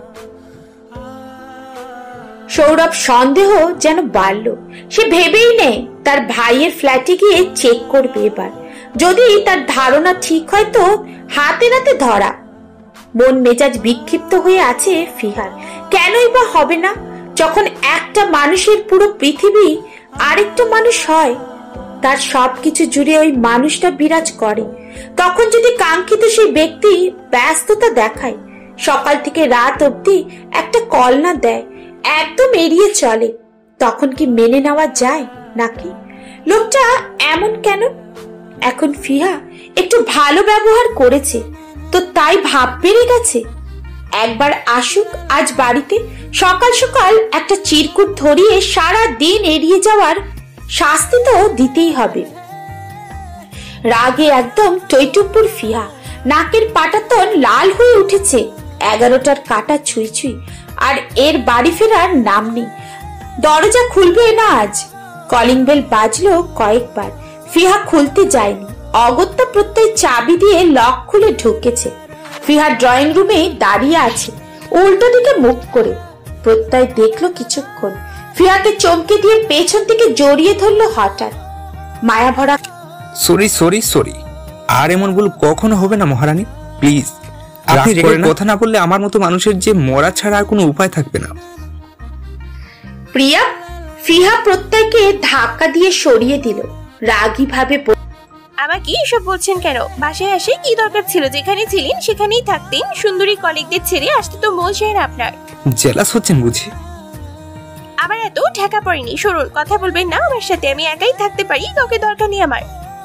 সৌরভ সন্দেহ যেন বাড়ল। সে ভেবেই নেই তার ভাইয়ের ফ্ল্যাটে গিয়ে চেক করবে এবার। যদি তার ধারণা ঠিক হয় তো হাতে নাতে ধরা। মন মেজাজ বিক্ষিপ্ত হয়ে আছে ফিহার। কেনই বা হবে না, যখন একটা মানুষের পুরো পৃথিবী আরেকটা মানুষ হয়, তার সবকিছু জুড়ে ওই মানুষটা বিরাজ করে, তখন যদি কাঙ্ক্ষিত সেই ব্যক্তি ব্যস্ততা দেখায়, সকাল থেকে রাত অবধি একটা কল না দেয়, একদম এড়িয়ে চলে, তখন কি মেনে নেওয়া যায় নাকি? লোকটা এমন কেন? এখন ফিহা একটু ভালো ব্যবহার করেছে, তো তাই ভাব বেড়ে গেছে। একবার আসুক আজ বাড়িতে, সকাল সকাল একটা চিরকুট ধরিয়ে সারা দিন এড়িয়ে যাওয়ার শাস্তি তো দিতেই হবে। রাগে একদম টইটুপুর ফিহা, নাকের পাটাতন লাল হয়ে উঠেছে। 11টার কাটা ছুঁই ছুঁই, আর এর বাড়ি ফেরার নাম নেই। দরজা খুলবে না আজ। কলিং বেল বাজলো কয়েকবার, ফিহা খুলতে যায়নি। অগত্যা প্রত্যয় চাবি দিয়ে লক খুলে ঢুকেছে। ফিহা ড্রয়িং রুমে দাঁড়িয়ে আছে, উল্টো দিকে মুখ করে। প্রত্যয় দেখলো কিছুক্ষণ, ফিহাকে চমকে দিয়ে পেছন থেকে জড়িয়ে ধরলো হঠাৎ। মায়া ভরা সরি সরি সরি, আর এমন ভুল কখনো হবে না মহারানী, প্লিজ। আপনি রেগে কথা না বললে আমার মতো মানুষের যে মরা ছাড়া আর কোনো উপায় থাকবে না। প্রিয়া, ফিহা প্রত্যয়কে ধাক্কা দিয়ে সরিয়ে দিল। রাগী ভাবে আমাকে এসব বলছেন কেন? বাসায় আসে কি দরকার ছিল? যেখানে ছিলেন সেখানেই থাকতেন। সুন্দরী কলিগদের ছেড়ে আসতে তো মন চায় না আপনার। জেলাস হচ্ছেন বুঝি? আবার এত ঠেকা পড়েনি। শুনুন, কথা বলবেন না আমার সাথে, আমি একাই থাকতে পারি, কাউকে দরকার নেই আমার।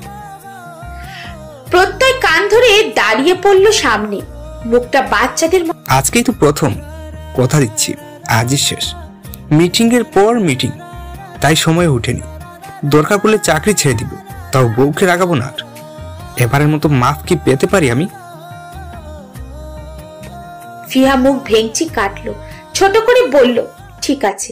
প্রত্যয় কান ধরে দাঁড়িয়ে পড়লো সামনে, মুখটা বাচ্চাদের। আজকেই তো প্রথম, কথা দিচ্ছি আজই শেষ। মিটিং এর পর মিটিং, তাই সময় ওঠেনি। দরকার পড়লে চাকরি ছেড়ে দিব, তাও বউকে রাগাবো না। আর এবারের মতো মাফ কি পেতে পারি আমি? ফিহা মুখ ভেঙচি কাটলো, ছোট করে বলল, ঠিক আছে।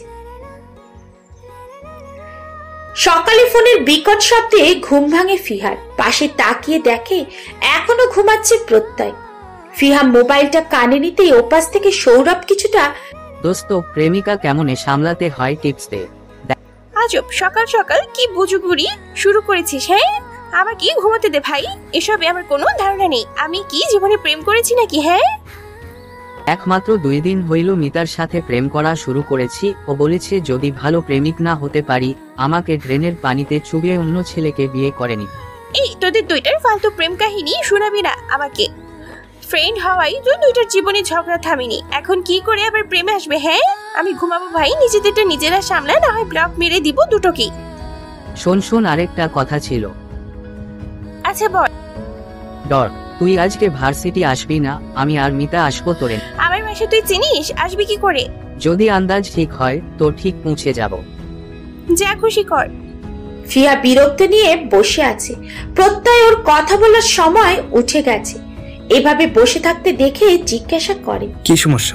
সকালে ফোনের বিকট শব্দে ঘুম ভাঙে ফিহার। পাশে তাকিয়ে দেখে এখনো ঘুমাচ্ছে প্রত্যয়। ফিহা মোবাইলটা কানে নিতেই ওপাশ থেকে সৌরভ কিছুটা, দোস্ত প্রেমিকা কেমনে সামলাতে হয় টিপস দে। আজব, সকাল সকাল কি বুঝুগুড়ি শুরু করেছিস? হ্যাঁ, আমাকে ঘুমাতে দে ভাই। এসবে আমার কোনো ধারণা নেই। আমি কি জীবনে প্রেম করেছি নাকি? হ্যাঁ, একমাত্র 2 দিন হইল মিতার সাথে প্রেম করা শুরু করেছি। ও বলেছে যদি ভালো প্রেমিক না হতে পারি আমাকে ড্রেনের পানিতে চুবিয়ে অন্য ছেলেকে বিয়ে করে নি। এই তোদের দুইটার ফালতু প্রেম কাহিনী শোনাবি না আমাকে। ফ্রেন্ড হওয়াই তো দুইটার জীবনে ঝগড়া থামিনি, এখন কি করে আবার প্রেমে আসবে? হ্যাঁ, আমি ঘুমাবো ভাই, নিজেদেরটা নিজেরা সামলা, না হয় ব্লক মেরে দিব দুটোকে। শোন আরেকটা কথা ছিল। আচ্ছা বল। ডর, তুই আজকে ভার্সিটি আসবি না, আমি আর মিতা আসবো তোরে। আমার বাসা তুই চিনিস, আসবি কি করে? যদি আন্দাজ ঠিক হয় তো ঠিক পৌঁছে যাব। যা খুশি কর। ফিহা বিরক্ত নিয়ে বসে আছে। প্রত্যয় ওর কথা বলার সময় উঠে গেছে। এভাবে বসে থাকতে দেখে জিজ্ঞাসা করে, কি সমস্যা?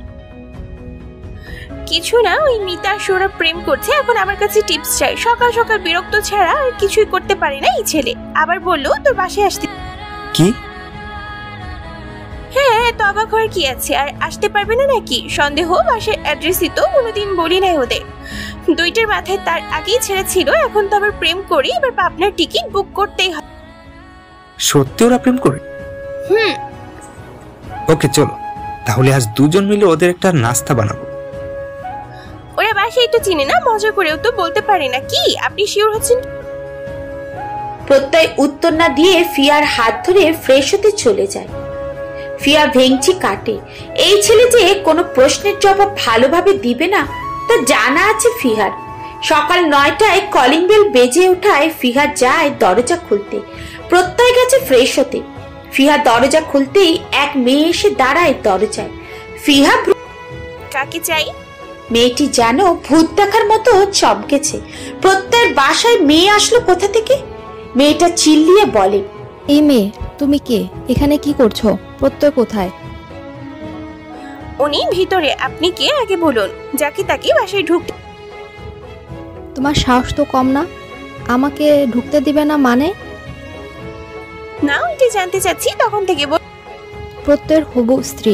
কিছু না, ওই মিতা সৌরভ প্রেম করছে, এখন আমার কাছে টিপস চাই। সকাল সকাল বিরক্ত ছাড়া আর কিছুই করতে পারে না এই ছেলে। আবার বললো তোর বাসায় আসতে। কি? হ্যাঁ, তো অবাক হওয়ার কি আছে? আর আসতে পারবে না নাকি? সন্দেহ, বাসার অ্যাড্রেসই তো কোনোদিন বলি নাই ওদের। দুইটার মাথায় তার আগেই ছেড়ে ছিল, এখন তো আবার প্রেম করি, এবার পাবনার টিকিট বুক করতেই হবে। সত্যি ওরা প্রেম করে? হুম। ওকে চলো, তাহলে আজ দুজন মিলে ওদের একটা নাস্তা বানাবো। ওরা বাসায় তো চিনে না, মজা করেও তো বলতে পারে না। কি আপনি শিওর হচ্ছেন? প্রত্যয় উত্তর না দিয়ে ফিয়ার হাত ধরে ফ্রেশ হতে চলে যায়। ফিয়া ভেঙচি কাটে। এই ছেলে যে কোনো প্রশ্নের জবাব ভালোভাবে দিবে না তা জানা আছে ফিহার। সকাল 9টায় কলিং বেল বেজে ওঠায় ফিহা যায় দরজা খুলতে। প্রত্যয় গেছে ফ্রেশ হতে। ফিহা দরজা খুলতেই এক মেয়ে এসে দাঁড়ায় দরজায়। ফিহা কাকে চাই? মেয়েটি যেন ভূত দেখার মতো চমকেছে। প্রত্যয়ের বাসায় মেয়ে আসলো কোথা থেকে? মেয়েটা চিল্লিয়ে বলে, এই মেয়ে তুমি কে? এখানে কি করছো? প্রত্যয় কোথায়? উনি ভিতরে, আপনি কে আগে বলুন। যাকে তাকে বাসায় ঢুকতে। তোমার সাহস তো কম না, আমাকে ঢুকতে দিবে না মানে? না, ওইটা জানতে চাচ্ছি তখন থেকে। প্রত্যয়ের হবু স্ত্রী।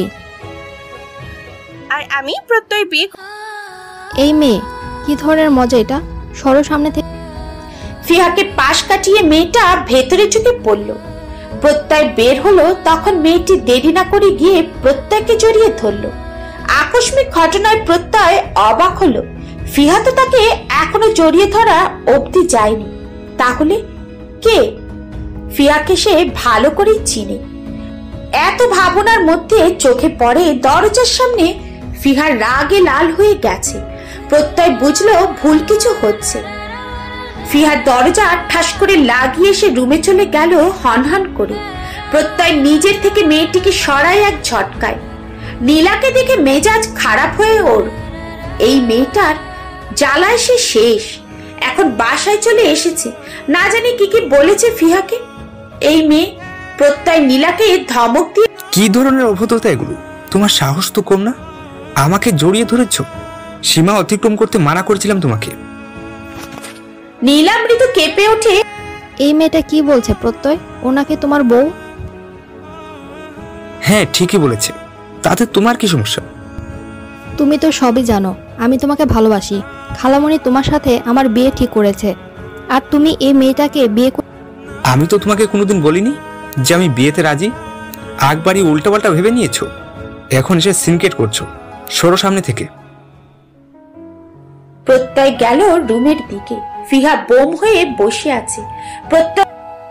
আর আমি প্রত্যয় বিয়ে। এই মেয়ে কি ধরনের মজা এটা? সরো সামনে থেকে। ফিহাকে পাশ কাটিয়ে মেয়েটা ভেতরে ঢুকে পড়ল। প্রত্যয় বের হলো, তখন মেয়েটি দেরি না করে গিয়ে প্রত্যয়কে জড়িয়ে ধরলো। আকস্মিক ঘটনায় প্রত্যয় অবাক হলো। ফিহা তো তাকে এখনো জড়িয়ে ধরা অবধি যায়নি। তাহলে কে? ফিহাকে সে ভালো করেই চিনে। এত ভাবনার মধ্যে চোখে পড়ে দরজার সামনে ফিহার রাগে লাল হয়ে গেছে। প্রত্যয় বুঝলো ভুল কিছু হচ্ছে। ফিহার দরজা ঠাস করে লাগিয়ে সে রুমে চলে গেল হনহন করে। প্রত্যয় নিজের থেকে মেয়েটিকে সরায় এক ঝটকায়। নীলাকে দেখে মেজাজ খারাপ হয়ে ওর। এই মেয়েটার জ্বালায় সে শেষ। এখন বাসায় চলে এসেছে, না জানি কি কি বলেছে ফিহাকে। এই মেয়ে প্রত্যয় নীলাকে ধমক দিয়ে, কি ধরনের অভদ্রতা এগুলো? তোমার সাহস তো কম না? আমাকে জড়িয়ে ধরেছ। সীমা অতিক্রম করতে মানা করেছিলাম তোমাকে। নীলা মৃদু কেঁপে ওঠে। এই মেয়েটা কি বলছে প্রত্যয়? ওনাকে তোমার বউ? হ্যাঁ, ঠিকই বলেছে। তাতে তোমার কি সমস্যা? তুমি তো সবই জানো, আমি তোমাকে ভালোবাসি। খালামণি তোমার সাথে আমার বিয়ে ঠিক করেছে, আর তুমি এই মেয়েটাকে বিয়ে আমি তো তোমাকে কোনোদিন বলিনি যে আমি বিয়েতে রাজি। একবারই উল্টাপাল্টা ভেবে নিয়েছো, এখন এসে সিনকেট করছো। সরো সামনে থেকে। প্রত্যয় গেল রুমের দিকে। ফিহা বোম হয়ে বসে আছে। প্রত্যয়,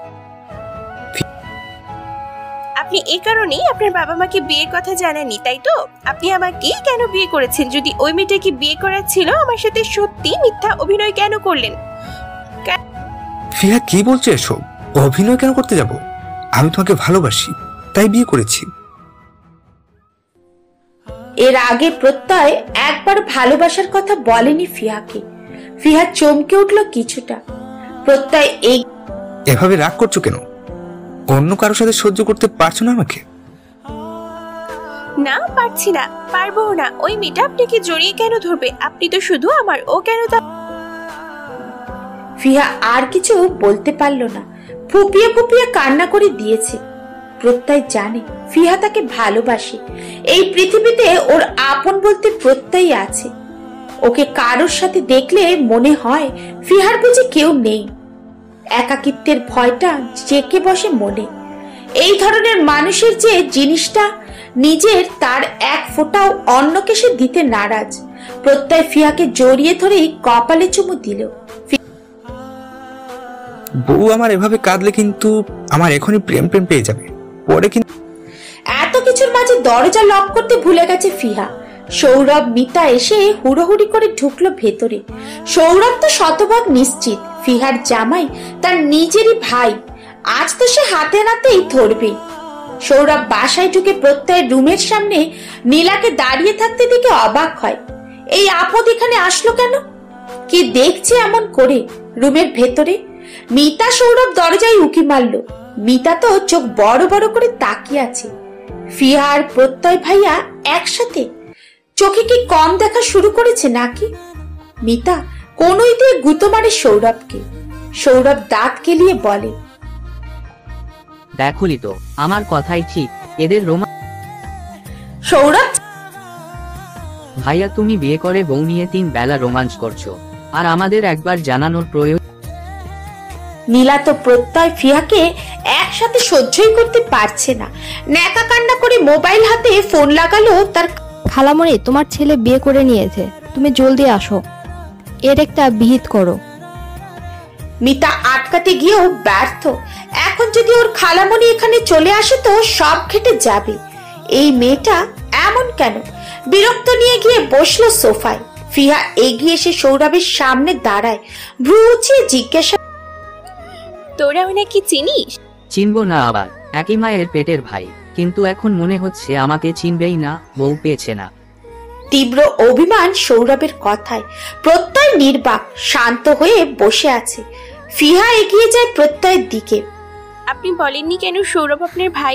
আপনি এই কারণেই আপনার বাবা মাকে বিয়ের কথা জানাননি, তাই তো? আপনি আমাকে কেন বিয়ে করেছেন? যদি ওই মেয়েটাকে বিয়ে করার ছিল, আমার সাথে সত্যি মিথ্যা অভিনয় কেন করলেন? ফিহা কি বলছো এসব? অভিনয় কেন করতে যাব? আমি তোমাকে ভালোবাসি, তাই বিয়ে করেছি। এর আগে প্রত্যয় একবার ভালোবাসার কথা বলেনি ফিহাকে। ফিহা চমকে উঠল কিছুটা। প্রত্যয় এভাবে রাগ করছো কেন? অন্য কারোর সাথে সহ্য করতে পারছো না আমাকে? না, পারছি না, পারবো না। ওই মেয়েটা আপনাকে জড়িয়ে কেন ধরবে? আপনি তো শুধু আমার, ও কেন তা? ফিহা আর কিছু বলতে পারল না। ফুপিয়ে ফুপিয়ে কান্না করে দিয়েছে। প্রত্যয় জানে ফিহা তাকে ভালোবাসে। এই পৃথিবীতে ওর আপন বলতে প্রত্যয় আছে। ওকে কারোর সাথে দেখলে মনে হয় ফিহার বুঝি কেউ নেই। একাকিত্বের ভয়টা জেঁকে বসে মনে। এই ধরনের মানুষের যে জিনিসটা নিজের, তার এক ফোঁটাও অন্যকে সে দিতে নারাজ। প্রত্যয় ফিহাকে জড়িয়ে ধরেই কপালে চুমু দিল। বউ আমার এভাবে কাঁদলে কিন্তু আমার এখনই প্রেম প্রেম পেয়ে যাবে পরে। কিন্তু এত কিছুর মাঝে দরজা লক করতে ভুলে গেছে ফিহা। সৌরভ মিতা এসে হুড়োহুড়ি করে ঢুকলো ভেতরে। সৌরভ তো শতভাগ নিশ্চিত ফিহার জামাই তার নিজেরই ভাই। আজ তো সে হাতে নাতেই ধরবে। সৌরভ বাসায় ঢুকে প্রত্যয়ের রুমের সামনে নীলাকে দাঁড়িয়ে থাকতে দেখে অবাক হয়। এই আপদ এখানে আসলো কেন? কি দেখছে এমন করে রুমের ভেতরে? মিতা সৌরভ দরজায় উকি মারল। মিতা তো চোখ বড় বড় করে তাকিয়ে আছে। ফিহা আর প্রত্যয় ভাইয়া একসাথে। চোখে কি কম দেখা শুরু করেছে নাকি? মিতা কোনই দিয়ে গুঁতো মারে সৌরভকে। সৌরভ দাঁত কেলিয়ে বলে, দেখলি তো, আমার কথাই ঠিক। এদের সৌরভ ভাইয়া, তুমি বিয়ে করে বউ নিয়ে 3 বেলা রোমাঞ্চ করছো, আর আমাদের একবার জানানোর প্রয়োজন? নীলা তো প্রত্যয় ফিহাকে একসাথে সহ্যই করতে পারছে না। ন্যাকা কান্না করে মোবাইল হাতে ফোন লাগালো তার। খালামণি তোমার ছেলে বিয়ে করে নিয়েছে, তুমি জলদি আসো, এর একটা বিহিত করো। মিতা আটকাতে গিয়েও ব্যর্থ। এখন যদি ওর খালামণি এখানে চলে আসে তো সব ঘেটে যাবে। এই মেয়েটা এমন কেন? বিরক্ত নিয়ে গিয়ে বসলো সোফায়। ফিহা এগিয়ে এসে সৌরভের সামনে দাঁড়ায়। ভ্রু উঁচিয়ে জিজ্ঞাসা, তোরা ওনাকে চিনিস? চিনবো না আবার? একই মায়ের পেটের ভাই, কিন্তু এখন মনে হচ্ছে আমাকে চিনবেই না, বউ পেয়েছে না। তীব্র অভিমান সৌরভের কথায়। প্রত্যয় নির্বাক শান্ত হয়ে বসে আছে। ফিহা এগিয়ে যায় প্রত্যয়ের দিকে। আপনি বলেননি কেন সৌরভ আপনার ভাই?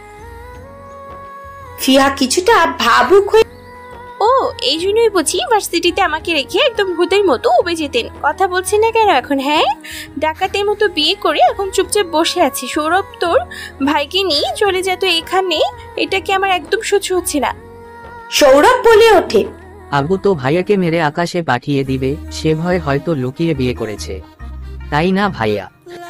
ফিহা কিছুটা ভাবুক হয়ে, ও এই জন্যই বুঝি ভার্সিটিতে আমাকে রেখে একদম ভূতের মতো উবে যেতেন। কথা বলছেন না কেন এখন? হ্যাঁ, ডাকাতের মতো বিয়ে করে এখন চুপচাপ বসে আছি। সৌরভ তোর ভাইকে নিয়ে চলে যেত এখানে, এটা কি আমার একদম সহ্য হচ্ছে না। সৌরভ বলে ওঠে, আব্বু তো ভাইয়াকে মেরে আকাশে পাঠিয়ে দিবে, সে ভয় হয়তো লুকিয়ে বিয়ে করেছে, তাই না ভাইয়া?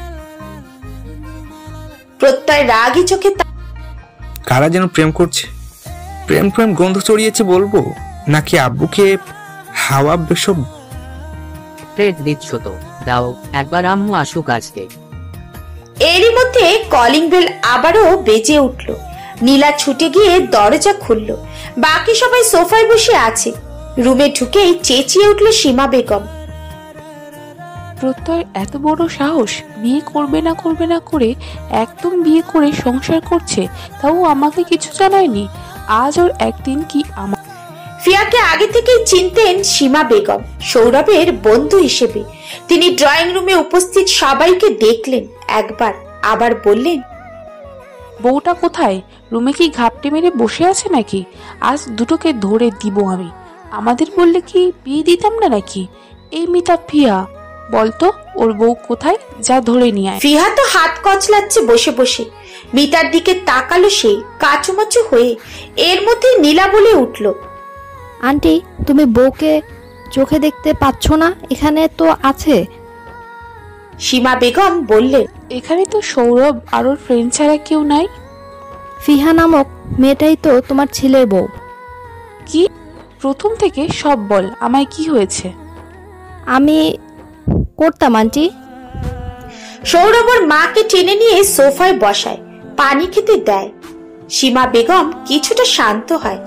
প্রত্যয় রাগী চোখে কারা যেন প্রেম করছে। প্রেম প্রেম গন্ধ ছড়িয়েছে বলবো, নাকি আব্বুকে হাওয়া বেসব ট্রেড দিচ্ছ তো দাও, একবার আম্মু আসুক আজকে। এরই মধ্যে কলিং বেল আবারও বেজে উঠল। নীলা ছুটে গিয়ে দরজা খুলল। বাকি সবাই সোফায় বসে আছে। রুমে ঢুকেই চেঁচিয়ে উঠল সীমা বেগম, প্রত্যয় এত বড় সাহস, বিয়ে করবে না করে একদম বিয়ে করে সংসার করছে, তাও আমাকে কিছু জানায়নি। আজ ওর একদিন কি আমার। ফিয়াকে আগে থেকেই চিনতেন সীমা বেগম, সৌরভের বন্ধু হিসেবে। তিনি ড্রয়িং রুমে উপস্থিত সবাইকে দেখলেন একবার, আবার বললেন, বউটা কোথায়? রুমে কি ঘাপটে মেরে বসে আছে নাকি? আজ দুটোকে ধরে দিব আমি। আমাদের বললে কি বিয়ে দিতাম না নাকি? এই মিতা, ফিয়া বলতো ওর বউ কোথায়, যা ধরে নিয়ে আয়। ফিহা তো হাত কচলাচ্ছে বসে বসে। মিতার দিকে তাকালো সে কাচুমাচু হয়ে। এর মধ্যে নীলা বলে উঠল, আন্টি, তুমি বউকে চোখে দেখতে পাচ্ছ না? এখানে তো আছে। সীমা বেগম বললেন, এখানে তো সৌরভ আর ওর ফ্রেন্ড ছাড়া কেউ নাই। ফিহা নামক মেয়েটাই তো তোমার ছেলের বউ। কি? প্রথম থেকে সব বল, আমায় কি হয়েছে? আমি করতাম আন্টি। সৌরভ ওর মাকে টেনে নিয়ে সোফায় বসায়, পানি খেতে দেয়। সীমা বেগম কিছুটা শান্ত হয়।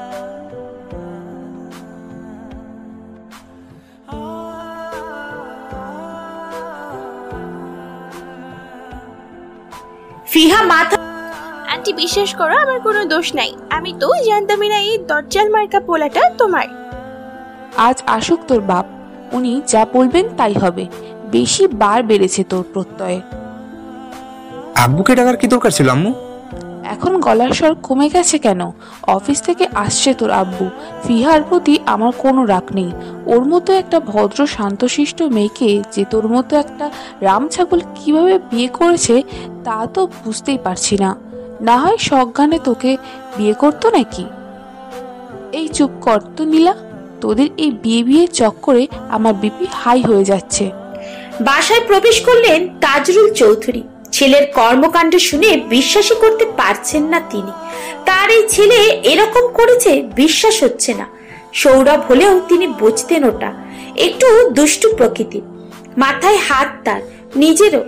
ফিহা মাথা। আন্টি বিশ্বাস করো, আমার কোনো দোষ নাই। আমি তো জানতামই না এই দজ্জাল মার্কা পোলাটা তোমার। আজ আসুক তোর বাপ, উনি যা বলবেন তাই হবে। বেশি বার বেড়েছে তোর প্রত্যয়ে। আব্বুকে ডাকার কি দরকার ছিল আম্মু? এখন গলার স্বর কমে গেছে কেন? অফিস থেকে আসছে তোর আব্বু। ফিহার প্রতি আমার কোনো রাগ নেই। ওর মতো একটা ভদ্র শান্তশিষ্ট মেয়েকে যে তোর মতো একটা রাম ছাগল কিভাবে বিয়ে করেছে তা তো বুঝতেই পারছি না। না হয় সজ্ঞানে তোকে বিয়ে করতো নাকি? এই চুপ কর তো নীলা, তোদের এই বিয়ে চক্করে আমার বিপি হাই হয়ে যাচ্ছে। বাসায় প্রবেশ করলেন তাজরুল চৌধুরী। ছেলের কর্মকাণ্ড শুনে বিশ্বাসই করতে পারছেন না তিনি। তার এই ছেলে এরকম করেছে বিশ্বাস হচ্ছে না। সৌরভ হলেও তিনি বুঝতেন ওটা একটু দুষ্টু প্রকৃতির। মাথায় হাত তার নিজেরও।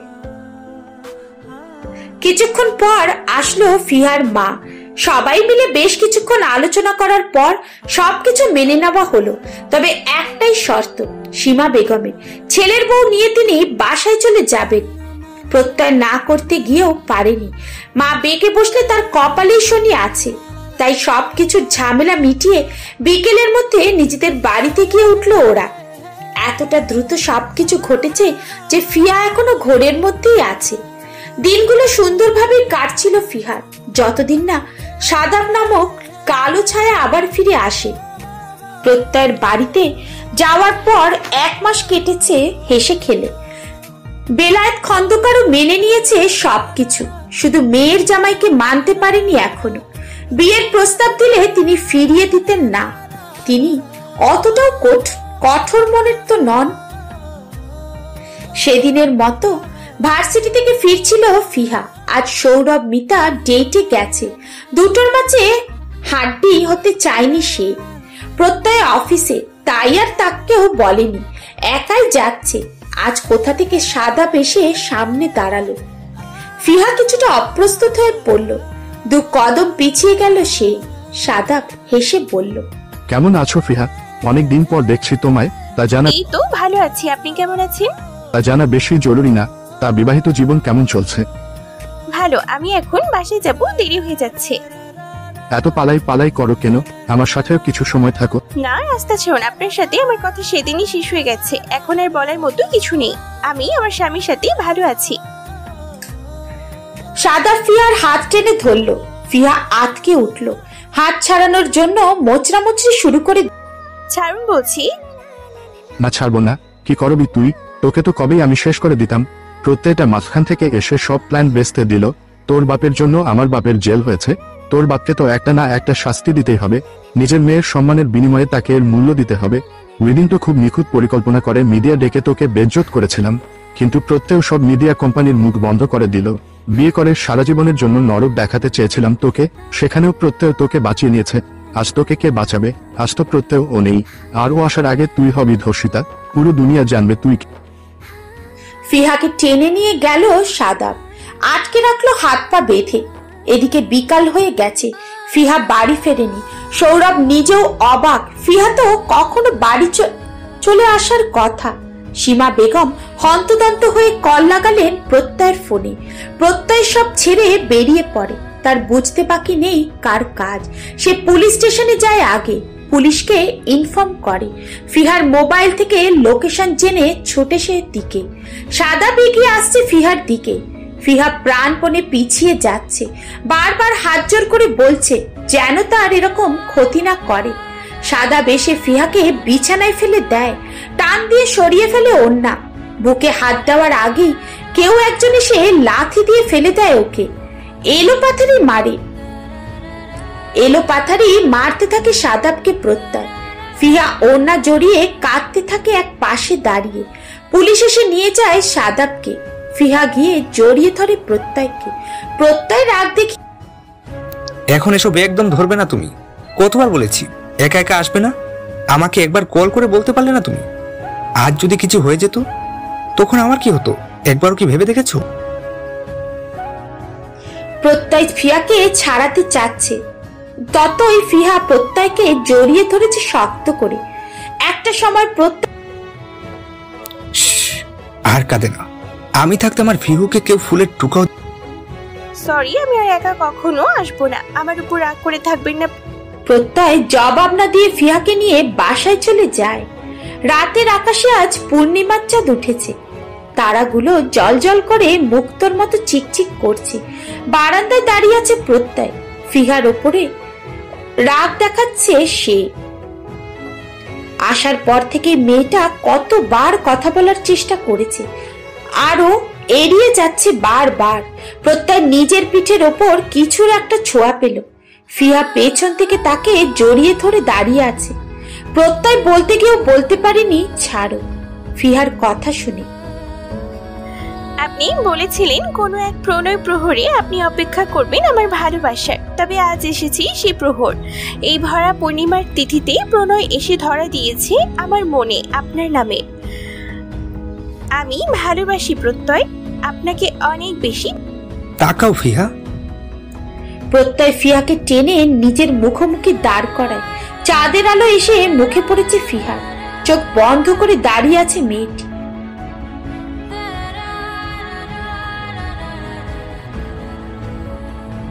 কিছুক্ষণ পর আসলো ফিহার মা। সবাই মিলে বেশ কিছুক্ষণ আলোচনা করার পর সবকিছু মেনে নেওয়া হলো। তবে একটাই শর্ত সীমা বেগমের, ছেলের বউ নিয়ে তিনি বাসায় চলে যাবেন। প্রত্যয় না করতে গিয়েও পারেনি। মা বেঁকে বসলে তার কপালেই শনি আছে। তাই সবকিছুর ঝামেলা মিটিয়ে বিকেলের মধ্যে নিজেদের বাড়িতে গিয়ে উঠলো ওরা। এতটা দ্রুত সবকিছু ঘটেছে যে ফিয়া এখনো ঘোরের মধ্যেই আছে। দিনগুলো সুন্দরভাবে কাটছিল ফিহার, যতদিন না সাদাব নামক কালো ছায়া আবার ফিরে আসে। প্রত্যয়ের বাড়িতে যাওয়ার পর 1 মাস কেটেছে হেসে খেলে। বেলায়েত খন্দকারও মেনে নিয়েছে সবকিছু, শুধু মেয়ের জামাইকে মানতে পারেনি এখনো। বিয়ের প্রস্তাব দিলে তিনি ফিরিয়ে দিতেন না। তিনি অতটাও কঠোর মনের তো নন। সেদিনের মতো ভার্সিটি থেকে ফিরছিল ফিহা। আজ সৌরভ মিতা ডেটে গেছে। দুটোর মাঝে হাড্ডি হতে চায়নি সে। প্রত্যয় অফিসে, তাই আর তাকেও বলেনি, একাই যাচ্ছে। আজ কোথা থেকে সাদাব এসে সামনে দাঁড়ালো। ফিহা কিছুটা অপ্রস্তুত হয়ে পড়ল। 2 কদম পিছিয়ে গেল সে। সাদাব হেসে বলল, কেমন আছো ফিহা? অনেকদিন পর দেখছি তোমায়। তা জানা এই তো ভালো আছি, আপনি কেমন আছেন? তা জানা বেশি জরুরি না। তা বিবাহিত জীবন কেমন চলছে? ভালো। আমি এখন বাসায় যাব, দেরি হয়ে যাচ্ছে। এত পালাই করো কেন? আমার সাথেও কিছু সময় থাকো। না রাস্তা ছোন, আপনার সাথে আমার কথা সেদিনই শেষ হয়ে গেছে। এখন আর বলার মতো কিছু নেই। আমি আমার স্বামীর সাথে ভালো আছি। সাদাব ফিহার হাত টেনে ধরল। ফিহা আটকে উঠল। হাত ছাড়ানোর জন্য মোচড়ামুচড়ি শুরু করে। ছাড়ুন বলছি। না ছাড়বো না। কি করবি তুই? তোকে তো কবেই আমি শেষ করে দিতাম। প্রত্যেকটা মাঝখান থেকে এসে সব প্ল্যান বেচতে দিল। তোর বাপের জন্য আমার বাপের জেল হয়েছে। তোর বাপকে তো একটা না একটা শাস্তি দিতেই হবে। নিজের মেয়ের সম্মানের বিনিময়ে তাকে এর মূল্য দিতে হবে। উইদিন তো খুব নিখুঁত পরিকল্পনা করে মিডিয়া ডেকে তোকে বেজ্জত করেছিলাম, কিন্তু প্রত্যেক সব মিডিয়া কোম্পানির মুখ বন্ধ করে দিল। বিয়ে করে সারা জীবনের জন্য নরক দেখাতে চেয়েছিলাম তোকে, সেখানেও প্রত্যয় তোকে বাঁচিয়ে নিয়েছে। আজ তোকে কে বাঁচাবে? আজ তো প্রত্যয় ও নেই। আর ও আসার আগে তুই হবি ধর্ষিতা। পুরো দুনিয়া জানবে তুই। ফিহাকে টেনে নিয়ে গেল সাদাব। আটকে রাখলো হাত পা বেঁধে। এদিকে বিকাল হয়ে গেছে, ফিহা বাড়ি ফেরেনি। সৌরভ নিজেও অবাক। ফিহা তো কখনো বাড়ি চলে আসার কথা। সীমা বেগম হন্তদন্ত হয়ে কল লাগালেন প্রত্যয়ের ফোনে। প্রত্যয় সব ছেড়ে বেরিয়ে পড়ে। তার বুঝতে বাকি নেই কার কাজ। সে পুলিশ স্টেশনে যায় আগে, পুলিশকে ইনফর্ম করে। ফিহার মোবাইল থেকে লোকেশন জেনে ছোটে সে দিকে। সাদা এগিয়ে আসছে ফিহার দিকে। ফিহা প্রাণপণে পিছিয়ে যাচ্ছে, বারবার হাত জোর করে বলছে যেন তার এরকম ক্ষতি না করে। সাদা বেশে ফিহাকে বিছানায় ফেলে দেয়, টান দিয়ে সরিয়ে ফেলে ওড়না। বুকে হাত দেওয়ার আগেই কেউ একজন এসে লাথি দিয়ে ফেলে দেয় ওকে। এলোপাথারি মারে, এলোপাথারি মারতে থাকে সাদাবকে প্রত্যয়। ফিহা ওড়না জড়িয়ে কাঁদতে থাকে এক পাশে দাঁড়িয়ে। পুলিশ এসে নিয়ে যায় সাদাবকে। ফিহা গিয়ে জড়িয়ে ধরে প্রত্যয়কে। প্রত্যয় রাগ দেখি, এখন এসব একদম ধরবে না তুমি। কতবার বলেছি একা একা আসবে না? আমাকে একবার কল করে বলতে পারলে না তুমি? আজ যদি কিছু হয়ে যেত তখন আমার কি হতো একবারও কি ভেবে দেখেছো? প্রত্যয় ফিহাকে ছাড়াতে চাচ্ছে, ততই ফিহা প্রত্যয়কে জড়িয়ে ধরেছে শক্ত করে। একটা সময় প্রত্যয় আর কাঁদে না। আমি থাকতে আমার ফিহুকে কেউ ফুলের টুকাও। সরি, আমি আর একা কখনো আসবো না। আমার উপর রাগ করে থাকবেন না। প্রত্যয় জবাব না দিয়ে ফিহাকে নিয়ে বাসায় চলে যায়। রাতের আকাশে আজ পূর্ণিমার চাঁদ উঠেছে। তারাগুলো জল জল করে মুক্তোর মতো চিকচিক করছে। বারান্দায় দাঁড়িয়ে আছে প্রত্যয়। ফিহার ওপরে রাগ দেখাচ্ছে সে। আসার পর থেকে মেয়েটা কতবার কথা বলার চেষ্টা করেছে, আরো এড়িয়ে যাচ্ছে বারবার। প্রত্যয় নিজের পিঠের ওপর কিছুর একটা ছোঁয়া পেল। ফিহা পেছন থেকে তাকে জড়িয়ে ধরে দাঁড়িয়ে আছে। প্রত্যয় বলতে গিয়েও বলতে পারেনি ছাড়ো। ফিহার কথা শুনে, আপনি বলেছিলেন কোনো এক প্রণয় প্রহরে আপনি অপেক্ষা করবেন আমার ভালোবাসার। তবে আজ এসেছি সেই প্রহর। এই ভরা পূর্ণিমার তিথিতে প্রণয় এসে ধরা দিয়েছে আমার মনে আপনার নামে। আমি ভালোবাসি প্রত্যয়, আপনাকে অনেক বেশি। তাকাও ফিহা। প্রত্যয় ফিহাকে টেনে নিজের মুখোমুখি দাঁড় করায়। চাঁদের আলো এসে মুখে পড়েছে ফিহার। চোখ বন্ধ করে দাঁড়িয়ে আছে মেয়েটি।